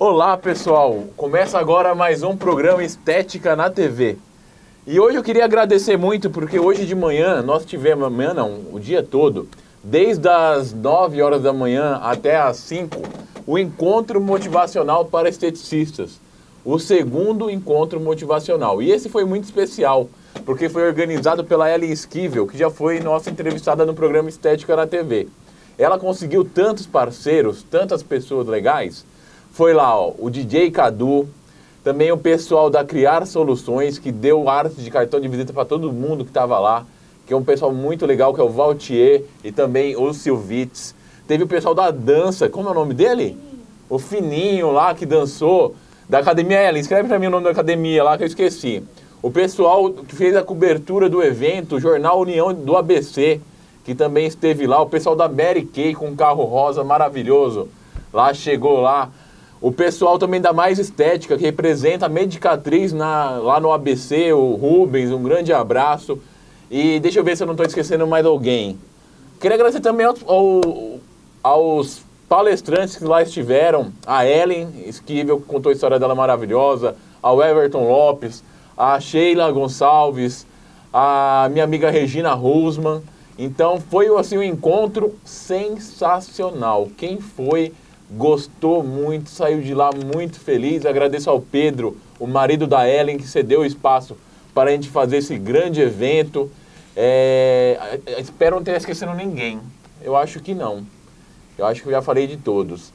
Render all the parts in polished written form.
Olá pessoal, começa agora mais um programa Estética na TV. E hoje eu queria agradecer muito porque hoje de manhã nós tivemos, amanhã não, o dia todo, desde as 9 horas da manhã até as 5, o encontro motivacional para esteticistas. O segundo encontro motivacional. E esse foi muito especial, porque foi organizado pela Ellen Esquivel, que já foi nossa entrevistada no programa Estética na TV. Ela conseguiu tantos parceiros, tantas pessoas legais. Foi lá, ó, o DJ Cadu, também o pessoal da Criar Soluções, que deu arte de cartão de visita para todo mundo que estava lá, que é um pessoal muito legal, que é o Valtier e também o Silvitz. Teve o pessoal da dança, como é o nome dele? O Fininho lá, que dançou, da Academia Ellen. Escreve para mim o nome da academia lá, que eu esqueci. O pessoal que fez a cobertura do evento, o Jornal União do ABC, que também esteve lá. O pessoal da Mary Kay com um carro rosa maravilhoso, lá chegou lá. O pessoal também da Mais Estética, que representa a Medicatriz lá no ABC, o Rubens, um grande abraço. E deixa eu ver se eu não estou esquecendo mais alguém. Queria agradecer também aos palestrantes que lá estiveram, a Ellen Esquivel, que contou a história dela maravilhosa, ao Everton Lopes, a Sheila Gonçalves, a minha amiga Regina Rosman. Então foi assim um encontro sensacional. Quem foi, gostou muito, saiu de lá muito feliz. Agradeço ao Pedro, o marido da Ellen, que cedeu o espaço para a gente fazer esse grande evento. Espero não ter esquecido ninguém. Eu acho que não. Eu acho que eu já falei de todos.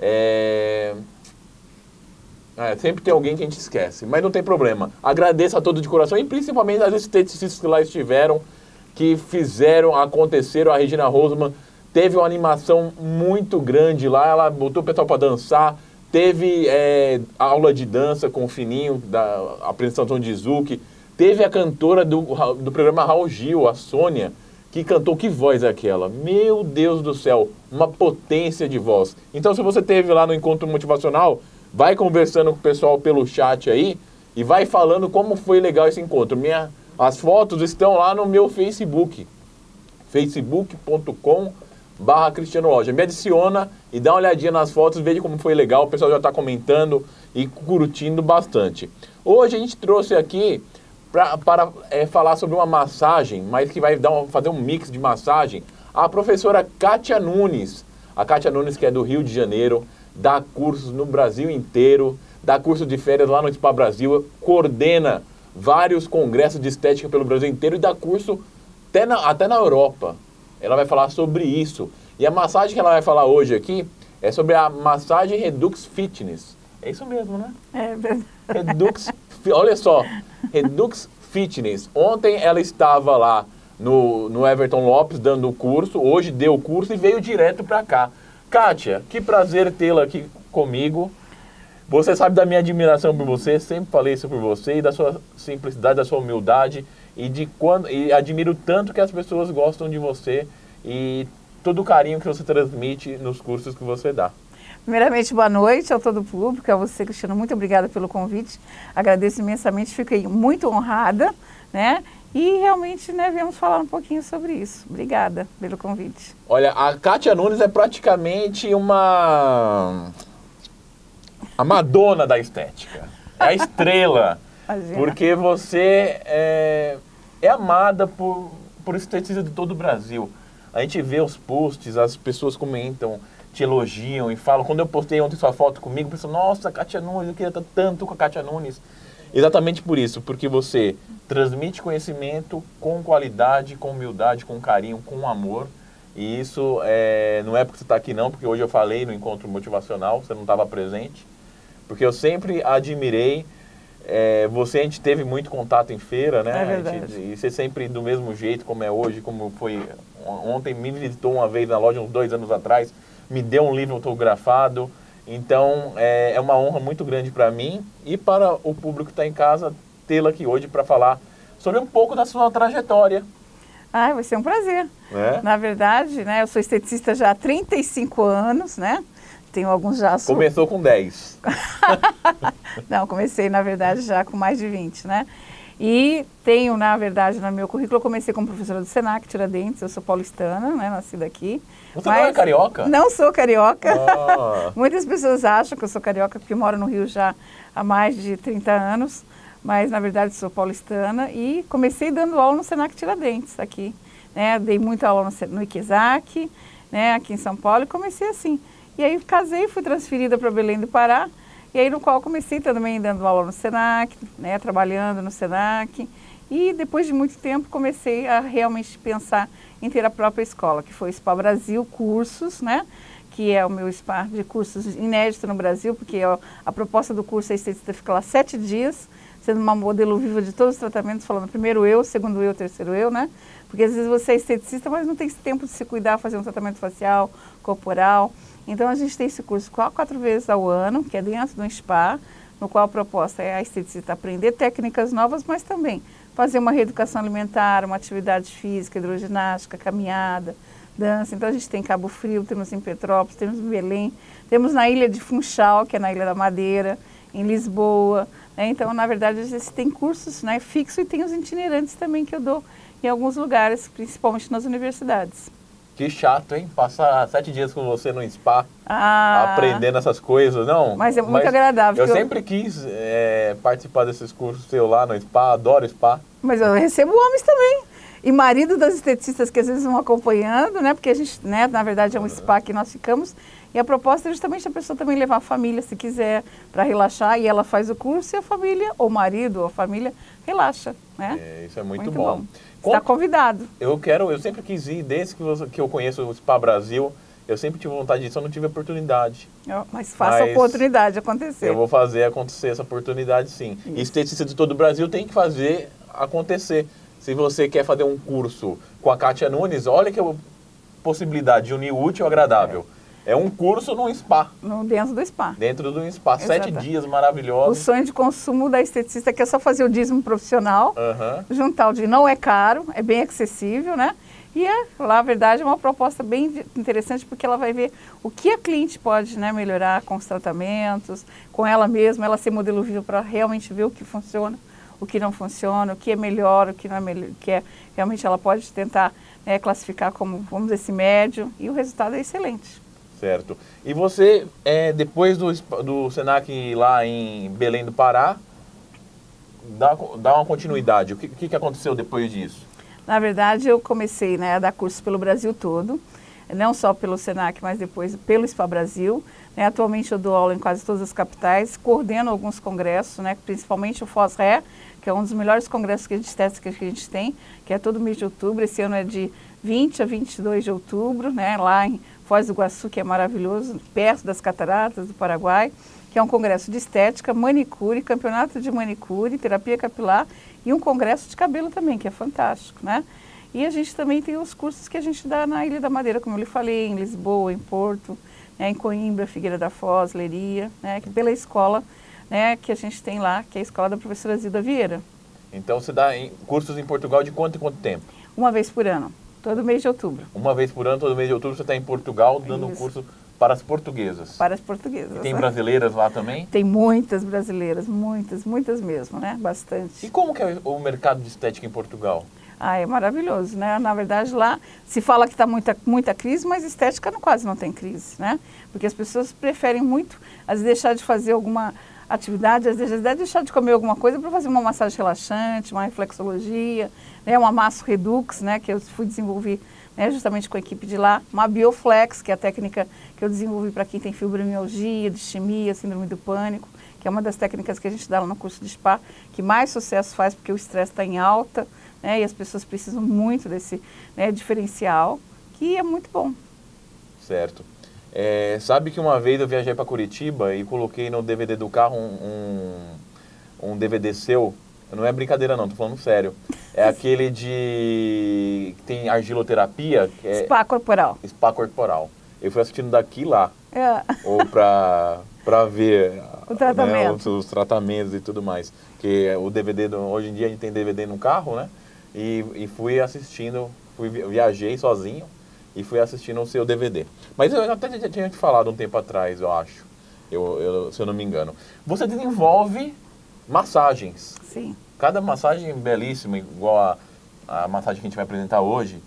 Sempre tem alguém que a gente esquece, mas não tem problema. Agradeço a todos de coração e principalmente as esteticistas que lá estiveram, que fizeram acontecer. A Regina Rosman teve uma animação muito grande lá, ela botou o pessoal para dançar, teve aula de dança com o Fininho, da apresentação de Zuki, teve a cantora do programa Raul Gil, a Sônia, que cantou. Que voz é aquela? Meu Deus do céu, uma potência de voz. Então, se você esteve lá no encontro motivacional, vai conversando com o pessoal pelo chat aí e vai falando como foi legal esse encontro. As fotos estão lá no meu Facebook, facebook.com/Cristiano Rocha. Me adiciona e dá uma olhadinha nas fotos, veja como foi legal. O pessoal já está comentando e curtindo bastante. Hoje a gente trouxe aqui para falar sobre uma massagem, mas que vai fazer um mix de massagem, a professora Kátia Nunes. A Kátia Nunes, que é do Rio de Janeiro, dá cursos no Brasil inteiro, dá curso de férias lá no Spa Brasil, coordena vários congressos de estética pelo Brasil inteiro e dá curso até na Europa. Ela vai falar sobre isso. E a massagem que ela vai falar hoje aqui é sobre a massagem Redux Fitness. É isso mesmo, né? É verdade. Olha só, Redux Fitness. Ontem ela estava lá no Everton Lopes dando o curso, hoje deu o curso e veio direto para cá. Kátia, que prazer tê-la aqui comigo. Você sabe da minha admiração por você, sempre falei isso por você, e da sua simplicidade, da sua humildade, e admiro tanto que as pessoas gostam de você e todo o carinho que você transmite nos cursos que você dá. Primeiramente, boa noite a todo o público, a você, Cristiano, muito obrigada pelo convite, agradeço imensamente, fiquei muito honrada, né? E realmente, né, viemos falar um pouquinho sobre isso. Obrigada pelo convite. Olha, a Kátia Nunes é praticamente a Madonna da estética, é a estrela, porque você é amada por estetistas de todo o Brasil. A gente vê os posts, as pessoas comentam, te elogiam e falam. Quando eu postei ontem sua foto comigo, eu pensei, nossa, Kátia Nunes, eu queria estar tanto com a Kátia Nunes. Exatamente por isso, porque você transmite conhecimento com qualidade, com humildade, com carinho, com amor. E isso não é porque você está aqui não, porque hoje eu falei no encontro motivacional, você não estava presente. Porque eu sempre admirei você, a gente teve muito contato em feira, né? É verdade. E você sempre do mesmo jeito, como é hoje, como foi ontem, me visitou uma vez na loja, uns 2 anos atrás, me deu um livro autografado. Então, é uma honra muito grande para mim e para o público que está em casa tê-la aqui hoje para falar sobre um pouco da sua trajetória. Vai ser um prazer. Na verdade, né, eu sou esteticista já há 35 anos, né? Tenho alguns já... Começou com 10. Não, comecei, na verdade, já com mais de 20, né? E tenho, na verdade, no meu currículo, eu comecei como professora do Senac Tiradentes, eu sou paulistana, né, nascida aqui. Você não é carioca? Não sou carioca. Ah. Muitas pessoas acham que eu sou carioca porque moro no Rio já há mais de 30 anos, mas na verdade sou paulistana e comecei dando aula no Senac Tiradentes aqui. Né, dei muita aula no Iquezac, né, aqui em São Paulo, e comecei assim. E aí casei, fui transferida para Belém do Pará, e aí no qual comecei também dando aula no Senac, né, trabalhando no Senac. E depois de muito tempo comecei a realmente pensar em ter a própria escola, que foi o Spa Brasil Cursos, né, que é o meu spa de cursos inédito no Brasil, porque a proposta do curso é a esteticista fica lá 7 dias, sendo uma modelo viva de todos os tratamentos, falando primeiro eu, segundo eu, terceiro eu, né? Porque às vezes você é esteticista, mas não tem esse tempo de se cuidar, fazer um tratamento facial, corporal. Então a gente tem esse curso 4 vezes ao ano, que é dentro do spa, no qual a proposta é a esteticista aprender técnicas novas, mas também fazer uma reeducação alimentar, uma atividade física, hidroginástica, caminhada, dança. Então a gente tem em Cabo Frio, temos em Petrópolis, temos em Belém, temos na ilha de Funchal, que é na Ilha da Madeira, em Lisboa. Né? Então, na verdade, a gente tem cursos, né, fixos e tem os itinerantes também que eu dou em alguns lugares, principalmente nas universidades. Que chato, hein? Passar 7 dias com você no spa, aprendendo essas coisas, não? Mas é muito agradável. Eu sempre quis participar desses cursos seu lá no spa, adoro spa. Mas eu recebo homens também. E marido das esteticistas que às vezes vão acompanhando, né? Porque a gente, né, na verdade é um spa que nós ficamos. E a proposta é justamente a pessoa também levar a família, se quiser, para relaxar. E ela faz o curso e a família, ou o marido, ou a família, relaxa, né? Isso é muito bom. Está convidado. Eu sempre quis ir, desde que eu conheço o Spa Brasil, eu sempre tive vontade disso, eu não tive oportunidade. Mas faça a oportunidade acontecer. Eu vou fazer acontecer essa oportunidade, sim. E esteticista de todo o Brasil tem que fazer acontecer. Se você quer fazer um curso com a Kátia Nunes, olha que possibilidade de unir o útil ao agradável. É um curso num spa. Dentro do spa. Dentro do spa. Exato. 7 dias maravilhosos. O sonho de consumo da esteticista que é só fazer o dízimo profissional, juntar o dízimo. Não é caro, é bem acessível, né? E lá, a verdade, é uma proposta bem interessante, porque ela vai ver o que a cliente pode, né, melhorar com os tratamentos, com ela mesma, ela ser modelo vivo para realmente ver o que funciona, o que não funciona, o que é melhor, o que não é melhor, realmente ela pode tentar, né, classificar como, vamos dizer, esse médio, e o resultado é excelente. Certo. E você, depois do Senac lá em Belém do Pará, dá uma continuidade. O que aconteceu depois disso? Na verdade, eu comecei, né, a dar cursos pelo Brasil todo, não só pelo Senac, mas depois pelo Spa Brasil. Né? Atualmente eu dou aula em quase todas as capitais, coordeno alguns congressos, né, principalmente o FOSRE, que é um dos melhores congressos de estética que a gente tem, que é todo mês de outubro. Esse ano é de 20 a 22 de outubro, né, lá em Foz do Iguaçu, que é maravilhoso, perto das Cataratas do Paraguai, que é um congresso de estética, manicure, campeonato de manicure, terapia capilar e um congresso de cabelo também, que é fantástico, né? E a gente também tem os cursos que a gente dá na Ilha da Madeira, como eu lhe falei, em Lisboa, em Porto, né, em Coimbra, Figueira da Foz, Leiria, né, que pela escola, né, que a gente tem lá, que é a escola da professora Zilda Vieira. Então você dá cursos em Portugal de quanto em quanto tempo? Uma vez por ano. Todo mês de outubro. Uma vez por ano, todo mês de outubro, você está em Portugal dando um curso para as portuguesas. Para as portuguesas. E tem brasileiras lá também? Tem muitas brasileiras, muitas mesmo, né? Bastante. E como que é o mercado de estética em Portugal? É maravilhoso, né? Na verdade, lá se fala que está muita crise, mas estética quase não tem crise, né? Porque as pessoas preferem muito, às vezes, deixar de fazer alguma atividade, às vezes deixar de comer alguma coisa para fazer uma massagem relaxante, uma reflexologia, né, uma masso redux, né, que eu fui desenvolver, né, justamente com a equipe de lá, uma bioflex, que é a técnica que eu desenvolvi para quem tem fibromialgia, distimia, síndrome do pânico, que é uma das técnicas que a gente dá lá no curso de spa, que mais sucesso faz porque o estresse está em alta, né, e as pessoas precisam muito desse, né, diferencial, que é muito bom. Certo. Sabe que uma vez eu viajei para Curitiba e coloquei no DVD do carro um DVD seu, não é brincadeira não, tô falando sério, é aquele que tem argiloterapia, que é Spa corporal. Spa corporal. Eu fui assistindo daqui lá, ou para ver o tratamento. Né, os tratamentos e tudo mais, que o DVD, hoje em dia a gente tem DVD no carro, né, e fui assistindo, viajei sozinho, e fui assistindo o seu DVD. Mas eu até tinha te falado um tempo atrás, eu acho, se eu não me engano. Você desenvolve massagens. Sim. Cada massagem belíssima, igual a massagem que a gente vai apresentar hoje.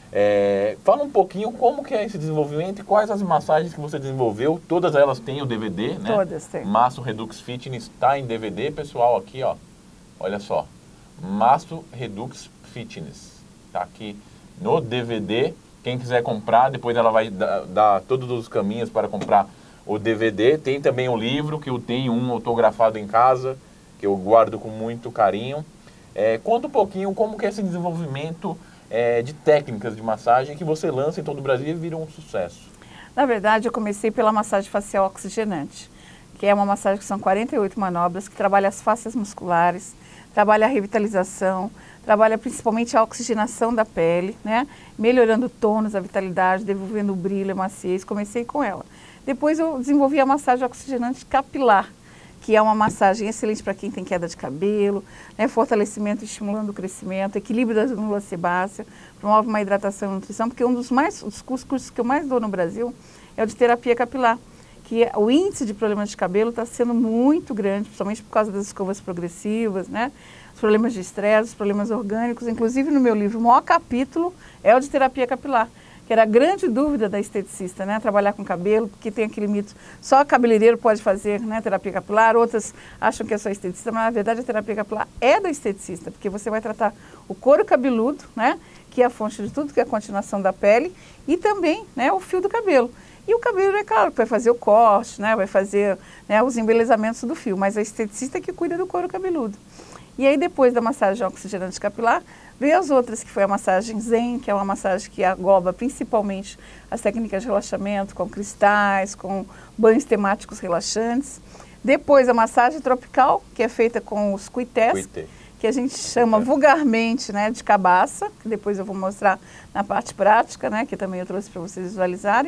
Fala um pouquinho como que é esse desenvolvimento e quais as massagens que você desenvolveu. Todas elas têm o DVD, né? Todas têm. Masso Redux Fitness está em DVD, pessoal, aqui, ó. Olha só. Masso Redux Fitness. Tá aqui no DVD. Quem quiser comprar, depois ela vai dar todos os caminhos para comprar o DVD. Tem também o livro, que eu tenho um autografado em casa, que eu guardo com muito carinho. Conta um pouquinho como que é esse desenvolvimento de técnicas de massagem que você lança em todo o Brasil e vira um sucesso. Na verdade, eu comecei pela massagem facial oxigenante, que é uma massagem que são 48 manobras, que trabalha as fáscias musculares, trabalha a revitalização, trabalha principalmente a oxigenação da pele, né? Melhorando o tônus, a vitalidade, devolvendo o brilho, a maciez. Comecei com ela. Depois eu desenvolvi a massagem oxigenante capilar, que é uma massagem excelente para quem tem queda de cabelo, né? Fortalecimento estimulando o crescimento, equilíbrio da glândula sebácea, promove uma hidratação e nutrição, porque um dos cursos que eu mais dou no Brasil é o de terapia capilar, que o índice de problemas de cabelo está sendo muito grande, principalmente por causa das escovas progressivas, né? Os problemas de estresse, os problemas orgânicos. Inclusive no meu livro, o maior capítulo é o de terapia capilar, que era a grande dúvida da esteticista, né? Trabalhar com cabelo, porque tem aquele mito, só cabeleireiro pode fazer, né, terapia capilar, outras acham que é só esteticista, mas na verdade a terapia capilar é da esteticista, porque você vai tratar o couro cabeludo, né, que é a fonte de tudo, que é a continuação da pele, e também, né, o fio do cabelo. E o cabelo, é claro, vai fazer o corte, né, vai fazer, né, os embelezamentos do fio, mas a esteticista é que cuida do couro cabeludo. E aí depois da massagem oxigenante capilar, veio as outras, que foi a massagem Zen, que é uma massagem que engloba principalmente as técnicas de relaxamento, com cristais, com banhos temáticos relaxantes. Depois a massagem tropical, que é feita com os cuités, que a gente chama vulgarmente, né, de cabaça, que depois eu vou mostrar na parte prática, né, que também eu trouxe para vocês visualizarem.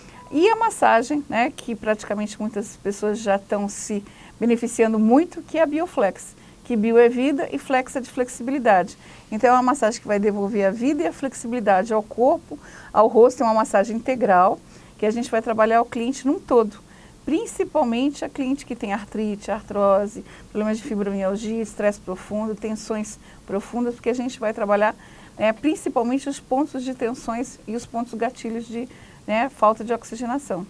E a massagem, né, que praticamente muitas pessoas já estão se beneficiando muito, que é a Bioflex, que bio é vida e flex é de flexibilidade. Então é uma massagem que vai devolver a vida e a flexibilidade ao corpo, ao rosto. É uma massagem integral, que a gente vai trabalhar o cliente num todo. Principalmente a cliente que tem artrite, artrose, problemas de fibromialgia, estresse profundo, tensões profundas, porque a gente vai trabalhar principalmente os pontos de tensões e os pontos gatilhos de falta de oxigenação.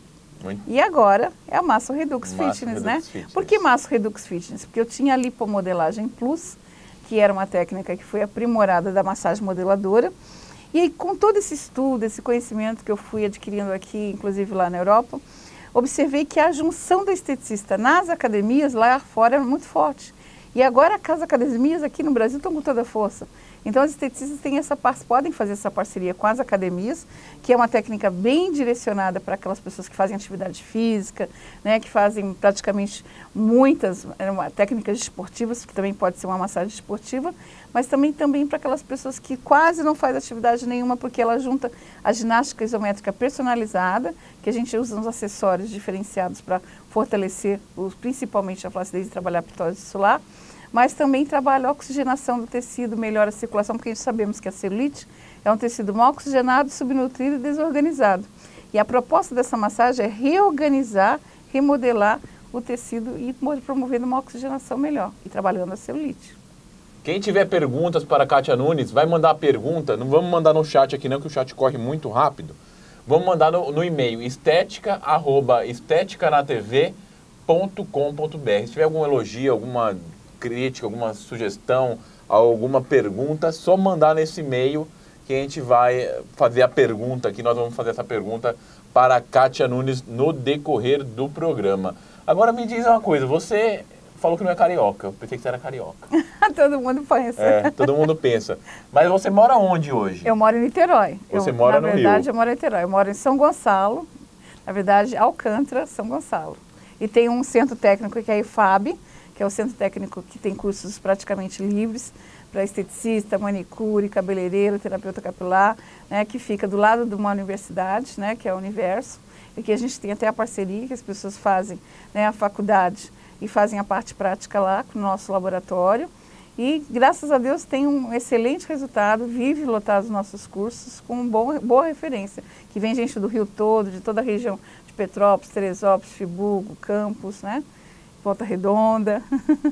E agora é a Masso Redux Fitness, né? Por que Masso Redux Fitness? Porque eu tinha a lipomodelagem plus, que era uma técnica que foi aprimorada da massagem modeladora. E aí, com todo esse estudo, esse conhecimento que eu fui adquirindo aqui, inclusive lá na Europa, observei que a junção da esteticista nas academias lá fora é muito forte. E agora as academias aqui no Brasil estão com toda a força. Então as esteticistas podem fazer essa parceria com as academias, que é uma técnica bem direcionada para aquelas pessoas que fazem atividade física, né, que fazem praticamente muitas técnicas esportivas, que também pode ser uma massagem esportiva, mas também para aquelas pessoas que quase não fazem atividade nenhuma, porque ela junta a ginástica isométrica personalizada, que a gente usa uns acessórios diferenciados para fortalecer principalmente a flacidez e trabalhar a pitose solar, mas também trabalha a oxigenação do tecido, melhora a circulação, porque a gente sabemos que a celulite é um tecido mal oxigenado, subnutrido e desorganizado. E a proposta dessa massagem é reorganizar, remodelar o tecido e promovendo uma oxigenação melhor e trabalhando a celulite. Quem tiver perguntas para a Kátia Nunes, vai mandar a pergunta, não vamos mandar no chat aqui não, que o chat corre muito rápido. Vamos mandar no e-mail, estetica@esteticanaTV.com.br. Se tiver algum elogio, alguma crítica, alguma sugestão, alguma pergunta, só mandar nesse e-mail que a gente vai fazer a pergunta aqui. Nós vamos fazer essa pergunta para a Kátia Nunes no decorrer do programa. Agora me diz uma coisa, você falou que não é carioca, eu pensei que você era carioca. Todo mundo pensa. Todo mundo pensa. Mas você mora onde hoje? Eu moro em Niterói. Você mora no Rio? Na verdade, eu moro em Niterói. Eu moro em São Gonçalo, na verdade, Alcântara, São Gonçalo. E tem um centro técnico que é a IFAB, que é o centro técnico que tem cursos praticamente livres para esteticista, manicure, cabeleireiro, terapeuta capilar, né, que fica do lado de uma universidade, né, que é a Universo, e que a gente tem até a parceria, que as pessoas fazem, né, a faculdade e fazem a parte prática lá com o nosso laboratório. E, graças a Deus, tem um excelente resultado, vive lotado os nossos cursos com boa referência, que vem gente do Rio todo, de toda a região de Petrópolis, Teresópolis, Friburgo, Campos, né? Volta Redonda.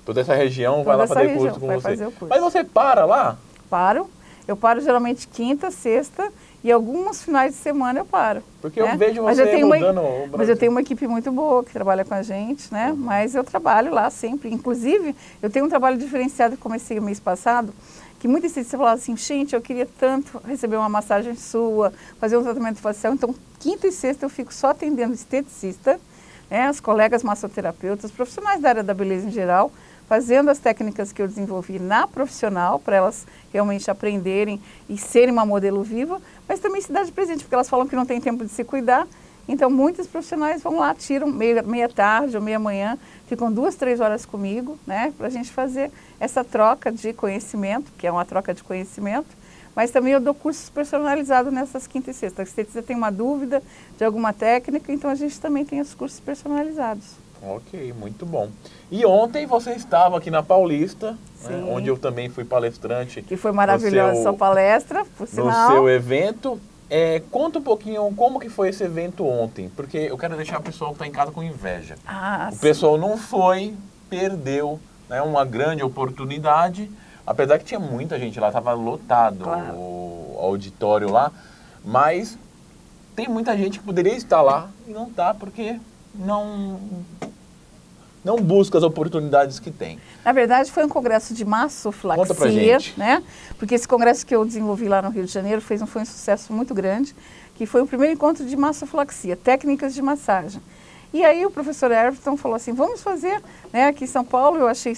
Toda essa região vai lá fazer curso com você. Mas você para lá? Paro. Eu paro geralmente quinta, sexta e alguns finais de semana eu paro. Porque eu vejo você rodando o Brasil. Mas eu tenho uma equipe muito boa que trabalha com a gente, né? Mas eu trabalho lá sempre. Inclusive, eu tenho um trabalho diferenciado que comecei mês passado, que muitas vezes você falava assim, gente, eu queria tanto receber uma massagem sua, fazer um tratamento facial. Então, quinta e sexta eu fico só atendendo esteticista, né? Os colegas massoterapeutas, profissionais da área da beleza em geral, fazendo as técnicas que eu desenvolvi na profissional, para elas realmente aprenderem e serem uma modelo viva, mas também se dar de presente, porque elas falam que não tem tempo de se cuidar. Então, muitos profissionais vão lá, tiram meia tarde ou meia manhã, ficam 2, 3 horas comigo, né, para a gente fazer essa troca de conhecimento, que é uma troca de conhecimento, mas também eu dou cursos personalizados nessas quinta e sexta. Se você tem uma dúvida de alguma técnica, então a gente também tem os cursos personalizados. Ok, muito bom. E ontem você estava aqui na Paulista, né, onde eu também fui palestrante. Que foi maravilhosa a sua palestra, por sinal. No seu evento. Conta um pouquinho como que foi esse evento ontem, porque eu quero deixar o pessoal que está em casa com inveja. O pessoal não foi, perdeu, né, uma grande oportunidade, apesar que tinha muita gente lá, estava lotado o auditório lá, mas tem muita gente que poderia estar lá e não está porque não busca as oportunidades que tem. Na verdade, foi um congresso de massofilaxia, conta pra gente, né? Porque esse congresso que eu desenvolvi lá no Rio de Janeiro foi um sucesso muito grande, que foi o primeiro encontro de massofilaxia, técnicas de massagem. E aí o professor Everton falou assim, vamos fazer, né, aqui em São Paulo, eu achei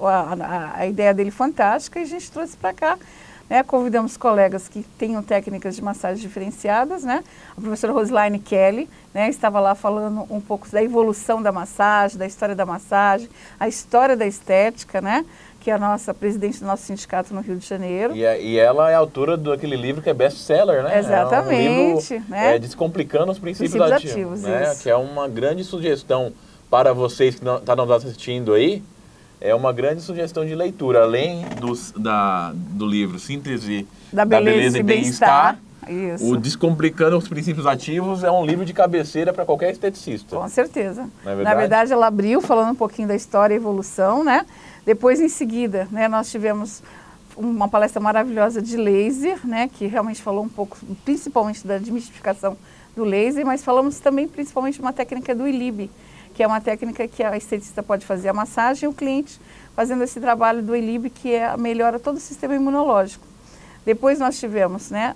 a ideia dele fantástica e a gente trouxe para cá. Né, convidamos colegas que tenham técnicas de massagem diferenciadas, né? A professora Roselaine Kelly, né, estava lá falando um pouco da evolução da massagem, da história da massagem, a história da estética, né? Que é a nossa presidente do nosso sindicato no Rio de Janeiro. E ela é autora daquele livro que é best-seller, né? Exatamente. É um livro, né? Descomplicando os princípios ativos, né? Que é uma grande sugestão para vocês que estão nos assistindo aí. É uma grande sugestão de leitura, além do livro Síntese da Beleza e Bem-Estar. O Descomplicando os Princípios Ativos é um livro de cabeceira para qualquer esteticista. Com certeza. Não é verdade? Na verdade, ela abriu falando um pouquinho da história e evolução, né? Depois, em seguida, né, nós tivemos uma palestra maravilhosa de laser, né? Que realmente falou um pouco, principalmente da desmistificação do laser, mas falamos também principalmente de uma técnica do ILIB, que é uma técnica que a esteticista pode fazer a massagem e o cliente fazendo esse trabalho do ILIB, que melhora todo o sistema imunológico. Depois nós tivemos, né,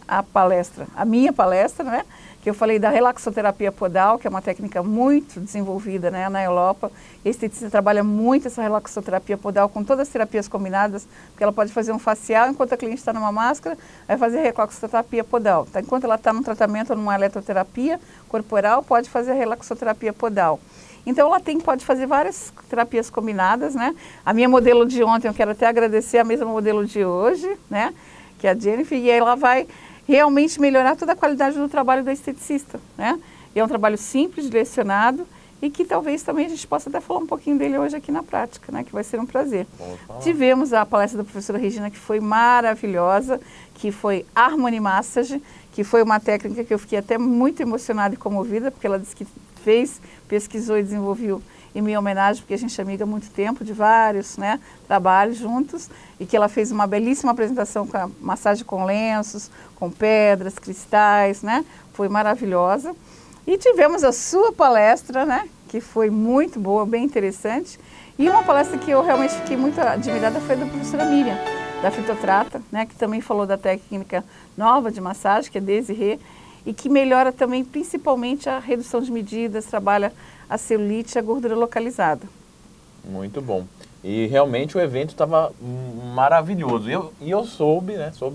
a minha palestra, né, que eu falei da relaxoterapia podal, que é uma técnica muito desenvolvida, né, na Europa. A esteticista trabalha muito essa relaxoterapia podal com todas as terapias combinadas, porque ela pode fazer um facial enquanto a cliente está numa máscara, vai fazer relaxoterapia podal. Então, enquanto ela está num tratamento ou numa eletroterapia corporal, pode fazer a relaxoterapia podal. Então, ela pode fazer várias terapias combinadas, né? A minha modelo de ontem, eu quero até agradecer a mesma modelo de hoje, né? Que é a Jennifer, e ela vai realmente melhorar toda a qualidade do trabalho do esteticista, né? E é um trabalho simples, direcionado, e que talvez também a gente possa até falar um pouquinho dele hoje aqui na prática, né? Que vai ser um prazer. Tivemos a palestra da professora Regina, que foi maravilhosa, que foi Harmony Massage, que foi uma técnica que eu fiquei até muito emocionada e comovida, porque ela disse que pesquisou e desenvolveu em minha homenagem, porque a gente é amiga há muito tempo, de vários, né, trabalhos juntos, e que ela fez uma belíssima apresentação com a massagem com lenços, com pedras, cristais, né, foi maravilhosa. E tivemos a sua palestra, né, que foi muito boa, bem interessante, e uma palestra que eu realmente fiquei muito admirada foi da professora Miriam, da Fitotrata, né, que também falou da técnica nova de massagem, que é Desirê, e que melhora também principalmente a redução de medidas, trabalha a celulite e a gordura localizada. Muito bom. E realmente o evento estava maravilhoso. E eu soube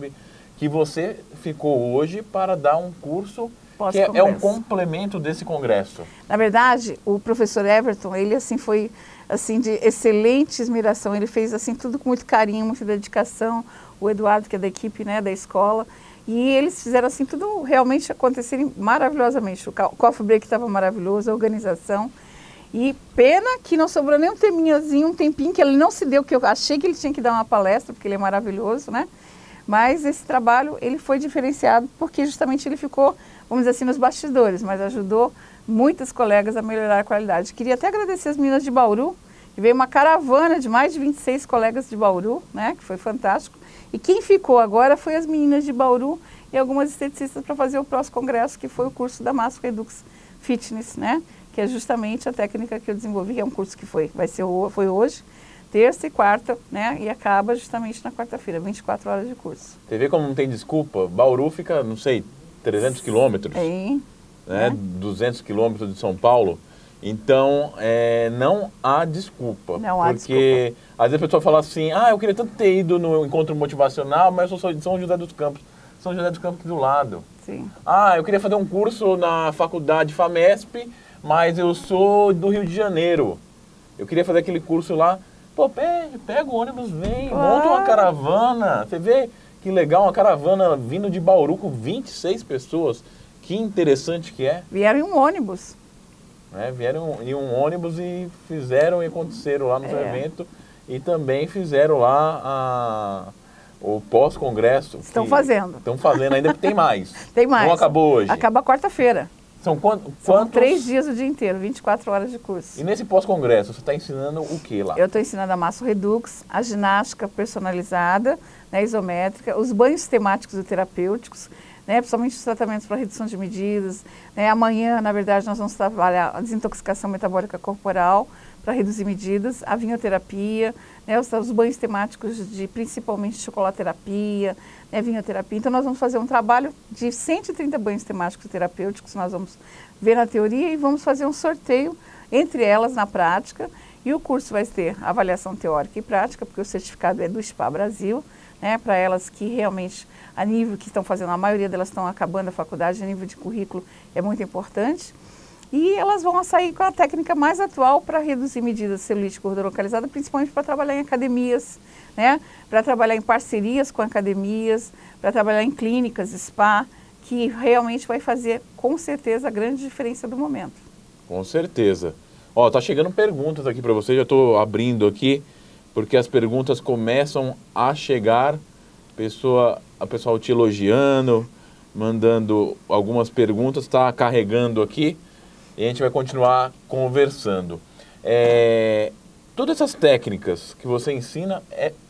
que você ficou hoje para dar um curso que é um complemento desse congresso. Na verdade, o professor Everton, ele assim foi assim de excelente admiração. Ele fez assim tudo com muito carinho, muita dedicação. O Eduardo, que é da equipe, né, da escola. E eles fizeram assim tudo realmente acontecerem maravilhosamente. O coffee break estava maravilhoso, a organização. E pena que não sobrou nem um tempinho que ele não se deu, que eu achei que ele tinha que dar uma palestra, porque ele é maravilhoso, né? Mas esse trabalho, ele foi diferenciado porque justamente ele ficou, vamos dizer assim, nos bastidores, mas ajudou muitas colegas a melhorar a qualidade. Queria até agradecer as meninas de Bauru, E veio uma caravana de mais de 26 colegas de Bauru, né, que foi fantástico. E quem ficou agora foi as meninas de Bauru e algumas esteticistas para fazer o próximo congresso, que foi o curso da Mastro Redux Fitness, né, que é justamente a técnica que eu desenvolvi, é um curso que foi hoje, terça e quarta, né, e acaba justamente na quarta-feira, 24 horas de curso. Você vê como não tem desculpa? Bauru fica, não sei, 300 quilômetros, né, 200 quilômetros de São Paulo. Então, não há desculpa. Não há porque desculpa. Às vezes a pessoa fala assim, eu queria tanto ter ido no encontro motivacional, mas eu sou de São José dos Campos. São José dos Campos do lado. Sim. Eu queria fazer um curso na faculdade FAMESP, mas eu sou do Rio de Janeiro. Eu queria fazer aquele curso lá. Pô, pega o ônibus, vem, monta uma caravana. Você vê que legal, uma caravana vindo de Bauru com 26 pessoas. Que interessante que é. Vieram em um ônibus. Vieram em um ônibus e fizeram e aconteceram lá no evento. E também fizeram lá o pós-congresso. Estão fazendo. Estão fazendo, ainda tem mais. Tem mais. Não acabou hoje. Acaba quarta-feira. São 3 dias o dia inteiro, 24 horas de curso. E nesse pós-congresso, você está ensinando o que lá? Eu estou ensinando a Mastro Redux, a ginástica personalizada, né, isométrica, os banhos temáticos e terapêuticos, né, principalmente os tratamentos para redução de medidas. Né, amanhã, na verdade, nós vamos trabalhar a desintoxicação metabólica corporal para reduzir medidas, a vinhoterapia, né, os banhos temáticos de principalmente chocolaterapia, né, vinhoterapia. Então, nós vamos fazer um trabalho de 130 banhos temáticos terapêuticos, nós vamos ver na teoria e vamos fazer um sorteio entre elas na prática. E o curso vai ter avaliação teórica e prática, porque o certificado é do SPA Brasil, né, para elas que realmente, a nível que estão fazendo, a maioria delas estão acabando a faculdade, a nível de currículo é muito importante. E elas vão sair com a técnica mais atual para reduzir medidas de celulite e gordura localizada, principalmente para trabalhar em academias, né? Para trabalhar em parcerias com academias, para trabalhar em clínicas, spa, que realmente vai fazer, com certeza, a grande diferença do momento. Com certeza. Tá chegando perguntas aqui para você, já estou abrindo aqui, porque as perguntas começam a chegar, a pessoal te elogiando, mandando algumas perguntas, está carregando aqui. E a gente vai continuar conversando. Todas essas técnicas que você ensina,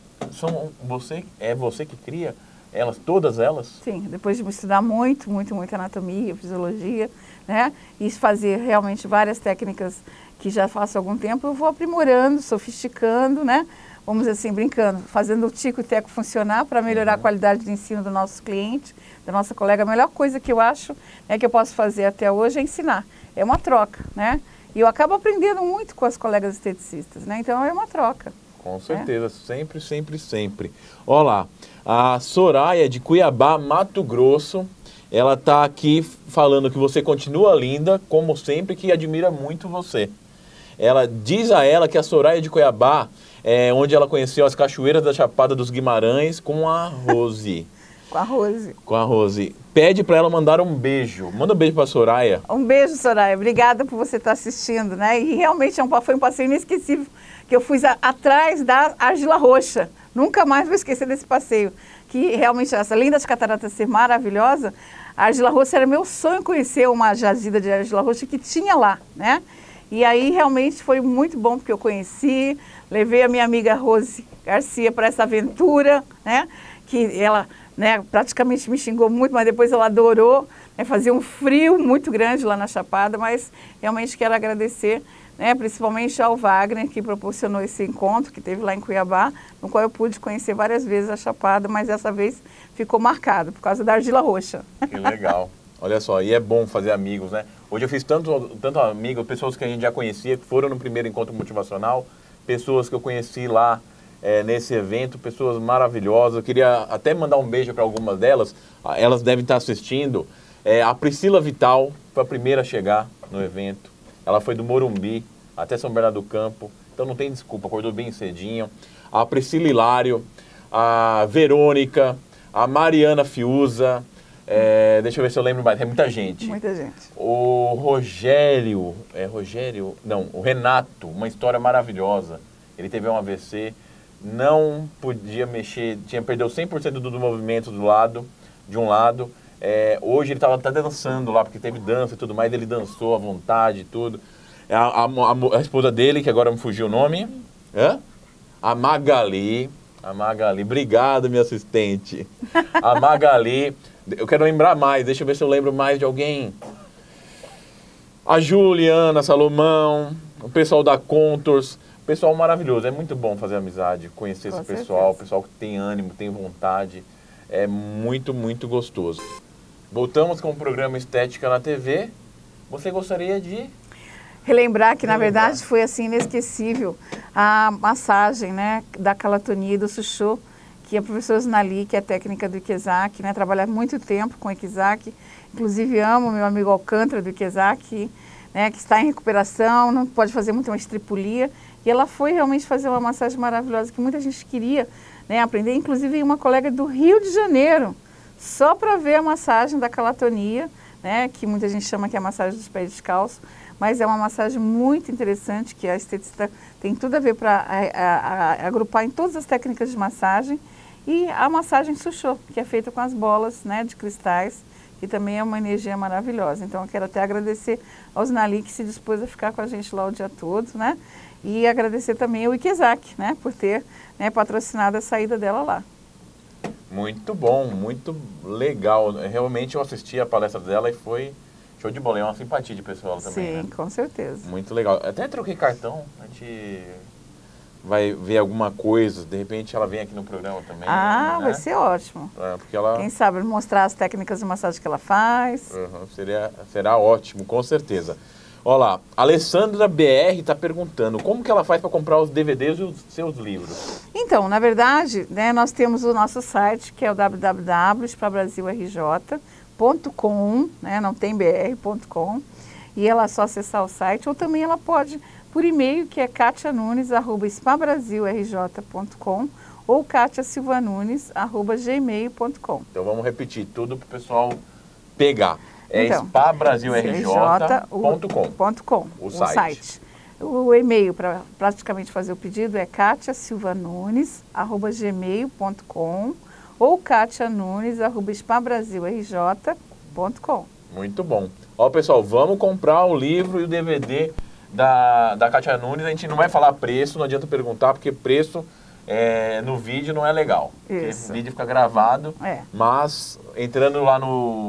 você que cria elas, todas elas? Sim, depois de estudar muito anatomia, fisiologia, né, e fazer realmente várias técnicas que já faço há algum tempo, eu vou aprimorando, sofisticando, né, vamos dizer assim, brincando, fazendo o tico e teco funcionar para melhorar a qualidade de ensino do nosso cliente, da nossa colega. A melhor coisa que eu acho, né, que eu posso fazer até hoje é ensinar. É uma troca, né? E eu acabo aprendendo muito com as colegas esteticistas, né? Então é uma troca. Com certeza, sempre, sempre, sempre. Olha lá, a Soraya de Cuiabá, Mato Grosso, ela está aqui falando que você continua linda, como sempre, que admira muito você. Ela diz a ela que a Soraya de Cuiabá é onde ela conheceu as cachoeiras da Chapada dos Guimarães com a Rose. Com a Rose. Com a Rose. Pede para ela mandar um beijo. Manda um beijo para a Soraya. Um beijo, Soraya. Obrigada por você estar assistindo, né? E realmente foi um passeio inesquecível, que eu fui atrás da Argila Roxa. Nunca mais vou esquecer desse passeio. Que realmente, além das cataratas ser maravilhosa, a Argila Roxa era meu sonho conhecer uma jazida de Argila Roxa que tinha lá, né? E aí realmente foi muito bom, porque eu conheci, levei a minha amiga Rose Garcia para essa aventura, né? Que ela, né, praticamente me xingou muito, mas depois ela adorou, né? Fazia um frio muito grande lá na Chapada, mas realmente quero agradecer, né, principalmente ao Wagner, que proporcionou esse encontro que teve lá em Cuiabá, no qual eu pude conhecer várias vezes a Chapada, mas dessa vez ficou marcado por causa da Argila Roxa. Que legal. Olha só, e é bom fazer amigos, né? Hoje eu fiz tanto amigo, pessoas que a gente já conhecia, que foram no primeiro encontro motivacional, pessoas que eu conheci lá nesse evento, pessoas maravilhosas. Eu queria até mandar um beijo para algumas delas, elas devem estar assistindo. A Priscila Vital foi a primeira a chegar no evento. Ela foi do Morumbi até São Bernardo do Campo, então não tem desculpa, acordou bem cedinho. A Priscila Hilário, a Verônica, a Mariana Fiuza, deixa eu ver se eu lembro mais, é muita gente. Muita gente. O Rogério, o Renato, uma história maravilhosa. Ele teve um AVC, não podia mexer, perdeu 100% do movimento de um lado. Hoje ele estava até dançando lá, porque teve dança e tudo mais, ele dançou à vontade e tudo. A esposa dele, que agora me fugiu o nome. Hã? A Magali. A Magali. Obrigado, minha assistente. A Magali. Eu quero lembrar mais. Deixa eu ver se eu lembro mais de alguém. A Juliana Salomão. O pessoal da Contours. Pessoal maravilhoso. É muito bom fazer amizade, conhecer esse pessoal. Pessoal que tem ânimo, tem vontade. É muito, muito gostoso. Voltamos com o programa Estética na TV. Você gostaria de... relembrar que, na verdade, foi assim inesquecível a massagem, né, da calatonia e do Sushô, que a professora Znali, que é técnica do Ikezaki, né, trabalha muito tempo com o Ikezaki, inclusive amo meu amigo Alcântara do Ikezaki, né, que está em recuperação, não pode fazer muito uma estripulia, e ela foi realmente fazer uma massagem maravilhosa que muita gente queria, né, aprender, inclusive uma colega do Rio de Janeiro, só para ver a massagem da calatonia, né, que muita gente chama que é a massagem dos pés descalços, mas é uma massagem muito interessante que a esteticista tem tudo a ver para agrupar em todas as técnicas de massagem, e a massagem Sushô, que é feita com as bolas, né, de cristais, que também é uma energia maravilhosa. Então eu quero até agradecer ao Znali, que se dispôs a ficar com a gente lá o dia todo, né, e agradecer também ao Ikezaki, né, por ter, né, patrocinado a saída dela lá. Muito bom, muito legal. Realmente eu assisti a palestra dela e foi show de bola. É uma simpatia de pessoa também. Sim, né? Com certeza. Muito legal. Até troquei cartão, a gente vai ver alguma coisa. De repente ela vem aqui no programa também. Ah, né? vai ser ótimo. Porque ela... Quem sabe mostrar as técnicas de massagem que ela faz. Será ótimo, com certeza. Olha lá, a Alessandra BR está perguntando como que ela faz para comprar os DVDs e os seus livros. Então, na verdade, né, nós temos o nosso site, que é o www.spabrasilrj.com, né, não tem br.com, e ela é só acessar o site, ou também ela pode por e-mail, que é katianunes@spabrasilrj.com ou katiasilvanunes@gmail.com. Então vamos repetir tudo para o pessoal pegar. É então, spabrasilrj.com. O site. O e-mail para praticamente fazer o pedido é katiasilvanunes@gmail.com ou katianunes@spabrasilrj.com. Muito bom. Ó, pessoal, vamos comprar o livro e o DVD da Katia Nunes. A gente não vai falar preço, não adianta perguntar, porque preço no vídeo não é legal. Isso. O vídeo fica gravado, mas entrando lá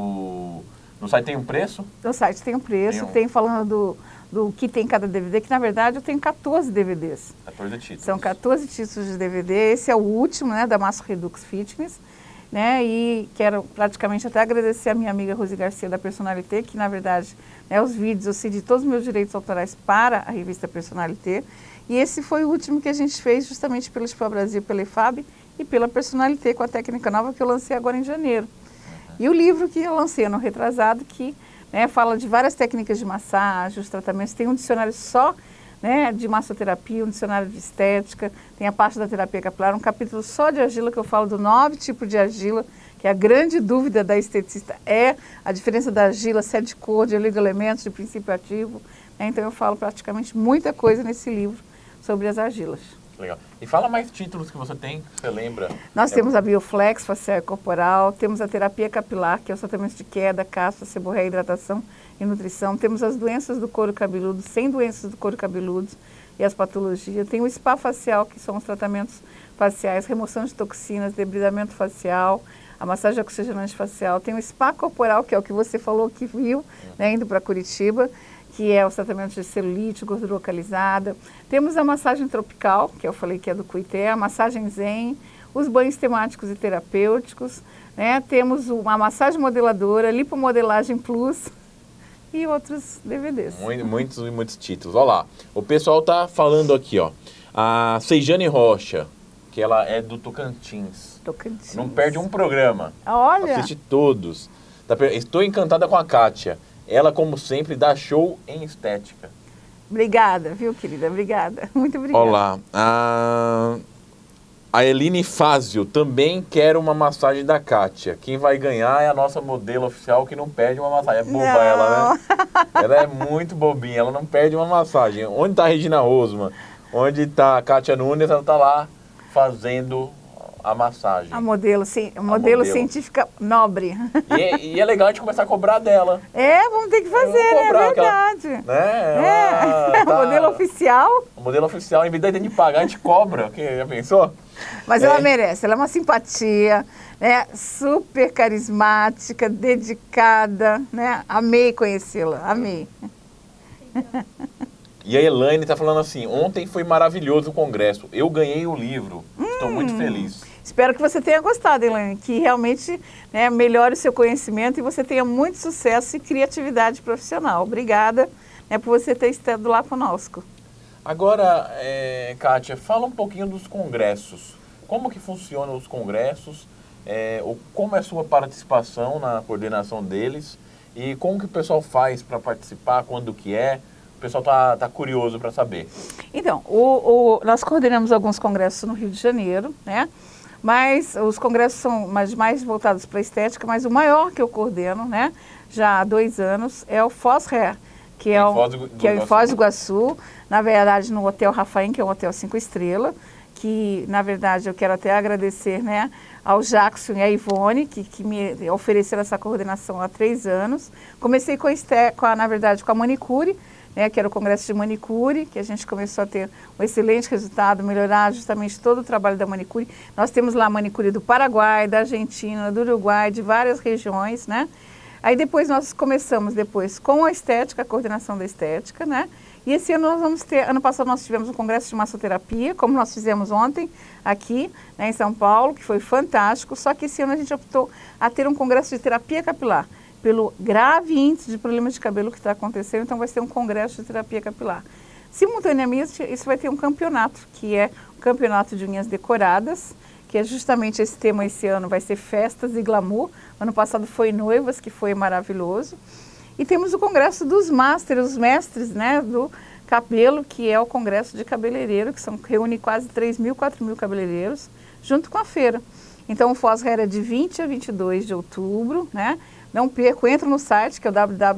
no site tem um preço? No site tem um preço, tem falando do que tem cada DVD, que na verdade eu tenho 14 DVDs. 14 títulos. São 14 títulos de DVD, esse é o último, né, da Masso Redux Fitness, né, e quero praticamente até agradecer a minha amiga Rosi Garcia da Personalité, que na verdade, né, os vídeos eu cedi todos os meus direitos autorais para a revista Personalité, e esse foi o último que a gente fez justamente pelo Spa Brasil, pela EFAB e pela Personalité, com a técnica nova que eu lancei agora em janeiro. E o livro que eu lancei no retrasado, que, né, fala de várias técnicas de massagem, os tratamentos, tem um dicionário só, né, de massoterapia, um dicionário de estética, tem a parte da terapia capilar, um capítulo só de argila, que eu falo do 9 tipos de argila, que a grande dúvida da esteticista é a diferença da argila, se é de cor, de elementos, de princípio ativo, né, então eu falo praticamente muita coisa nesse livro sobre as argilas. Legal. E fala mais títulos que você tem, que você lembra. Nós temos a Bioflex facial e corporal, temos a terapia capilar, que é o tratamento de queda, caspa, seborreia, hidratação e nutrição. Temos as doenças do couro cabeludo, 100 doenças do couro cabeludo e as patologias. Tem o spa facial, que são os tratamentos faciais, remoção de toxinas, debridamento facial, a massagem oxigenante facial. Tem o spa corporal, que é o que você falou que viu, né, indo para Curitiba, que é os tratamentos de celulite, gordura localizada. Temos a massagem tropical, que eu falei que é do Cuité, a massagem zen, os banhos temáticos e terapêuticos, né? Temos uma massagem modeladora, lipomodelagem plus e outros DVDs. Muitos títulos. Olha lá, o pessoal tá falando aqui, ó. A Sejane Rocha, que ela é do Tocantins. Não perde um programa. Olha! Assiste todos. Estou encantada com a Kátia. Ela, como sempre, dá show em estética. Obrigada, viu, querida? Obrigada. Muito obrigada. Olá. A Eline Fázio também quer uma massagem da Kátia. Quem vai ganhar é a nossa modelo oficial que não perde uma massagem. É boba ela, né? Ela é muito bobinha, ela não perde uma massagem. Onde está a Regina Rosman? Onde está a Katia Nunes? Ela está lá fazendo a massagem. A modelo científica nobre. E é legal a gente começar a cobrar dela. Vamos ter que fazer, é verdade. Tá, modelo oficial. O modelo oficial, em vez de pagar, a gente cobra. Já pensou? Mas ela merece, ela é uma simpatia, né? Super carismática, dedicada, né? Amei conhecê-la, amei. E a Elaine está falando assim, ontem foi maravilhoso o congresso, eu ganhei o livro, estou muito feliz. Espero que você tenha gostado, Elaine, que realmente, né, melhore o seu conhecimento e você tenha muito sucesso e criatividade profissional. Obrigada, né, por você ter estado lá conosco. Agora, Kátia, fala um pouquinho dos congressos. Como que funcionam os congressos, como é a sua participação na coordenação deles e como que o pessoal faz para participar, quando que é? O pessoal tá curioso para saber. Então, nós coordenamos alguns congressos no Rio de Janeiro, né? Mas os congressos são mais voltados para a estética, mas o maior que eu coordeno, né, já há 2 anos, é o Foz Hair, que é em Foz do Iguaçu, na verdade no Hotel Rafaim, que é um hotel 5 estrelas, que na verdade eu quero até agradecer, né, ao Jackson e à Ivone, que me ofereceram essa coordenação há 3 anos. Comecei na verdade com a manicure, né, que era o congresso de manicure, que a gente começou a ter um excelente resultado, melhorar justamente todo o trabalho da manicure. Nós temos lá a manicure do Paraguai, da Argentina, do Uruguai, de várias regiões, né? Aí depois nós começamos com a estética, a coordenação da estética, né? E esse ano nós vamos ter, ano passado nós tivemos um congresso de massoterapia, como nós fizemos ontem aqui, né, em São Paulo, que foi fantástico, só que esse ano a gente optou a ter um congresso de terapia capilar, pelo grave índice de problemas de cabelo que está acontecendo, então vai ser um congresso de terapia capilar. Simultaneamente, isso vai ter um campeonato, que é o campeonato de unhas decoradas, que é justamente esse tema esse ano, vai ser festas e glamour. Ano passado foi noivas, que foi maravilhoso. E temos o congresso dos masters, os mestres, né, do cabelo, que é o congresso de cabeleireiro, que reúne quase 3.000, 4.000 cabeleireiros, junto com a feira. Então o Foz Hair é de 20 a 22 de outubro, né? Não perca, entra no site, que é o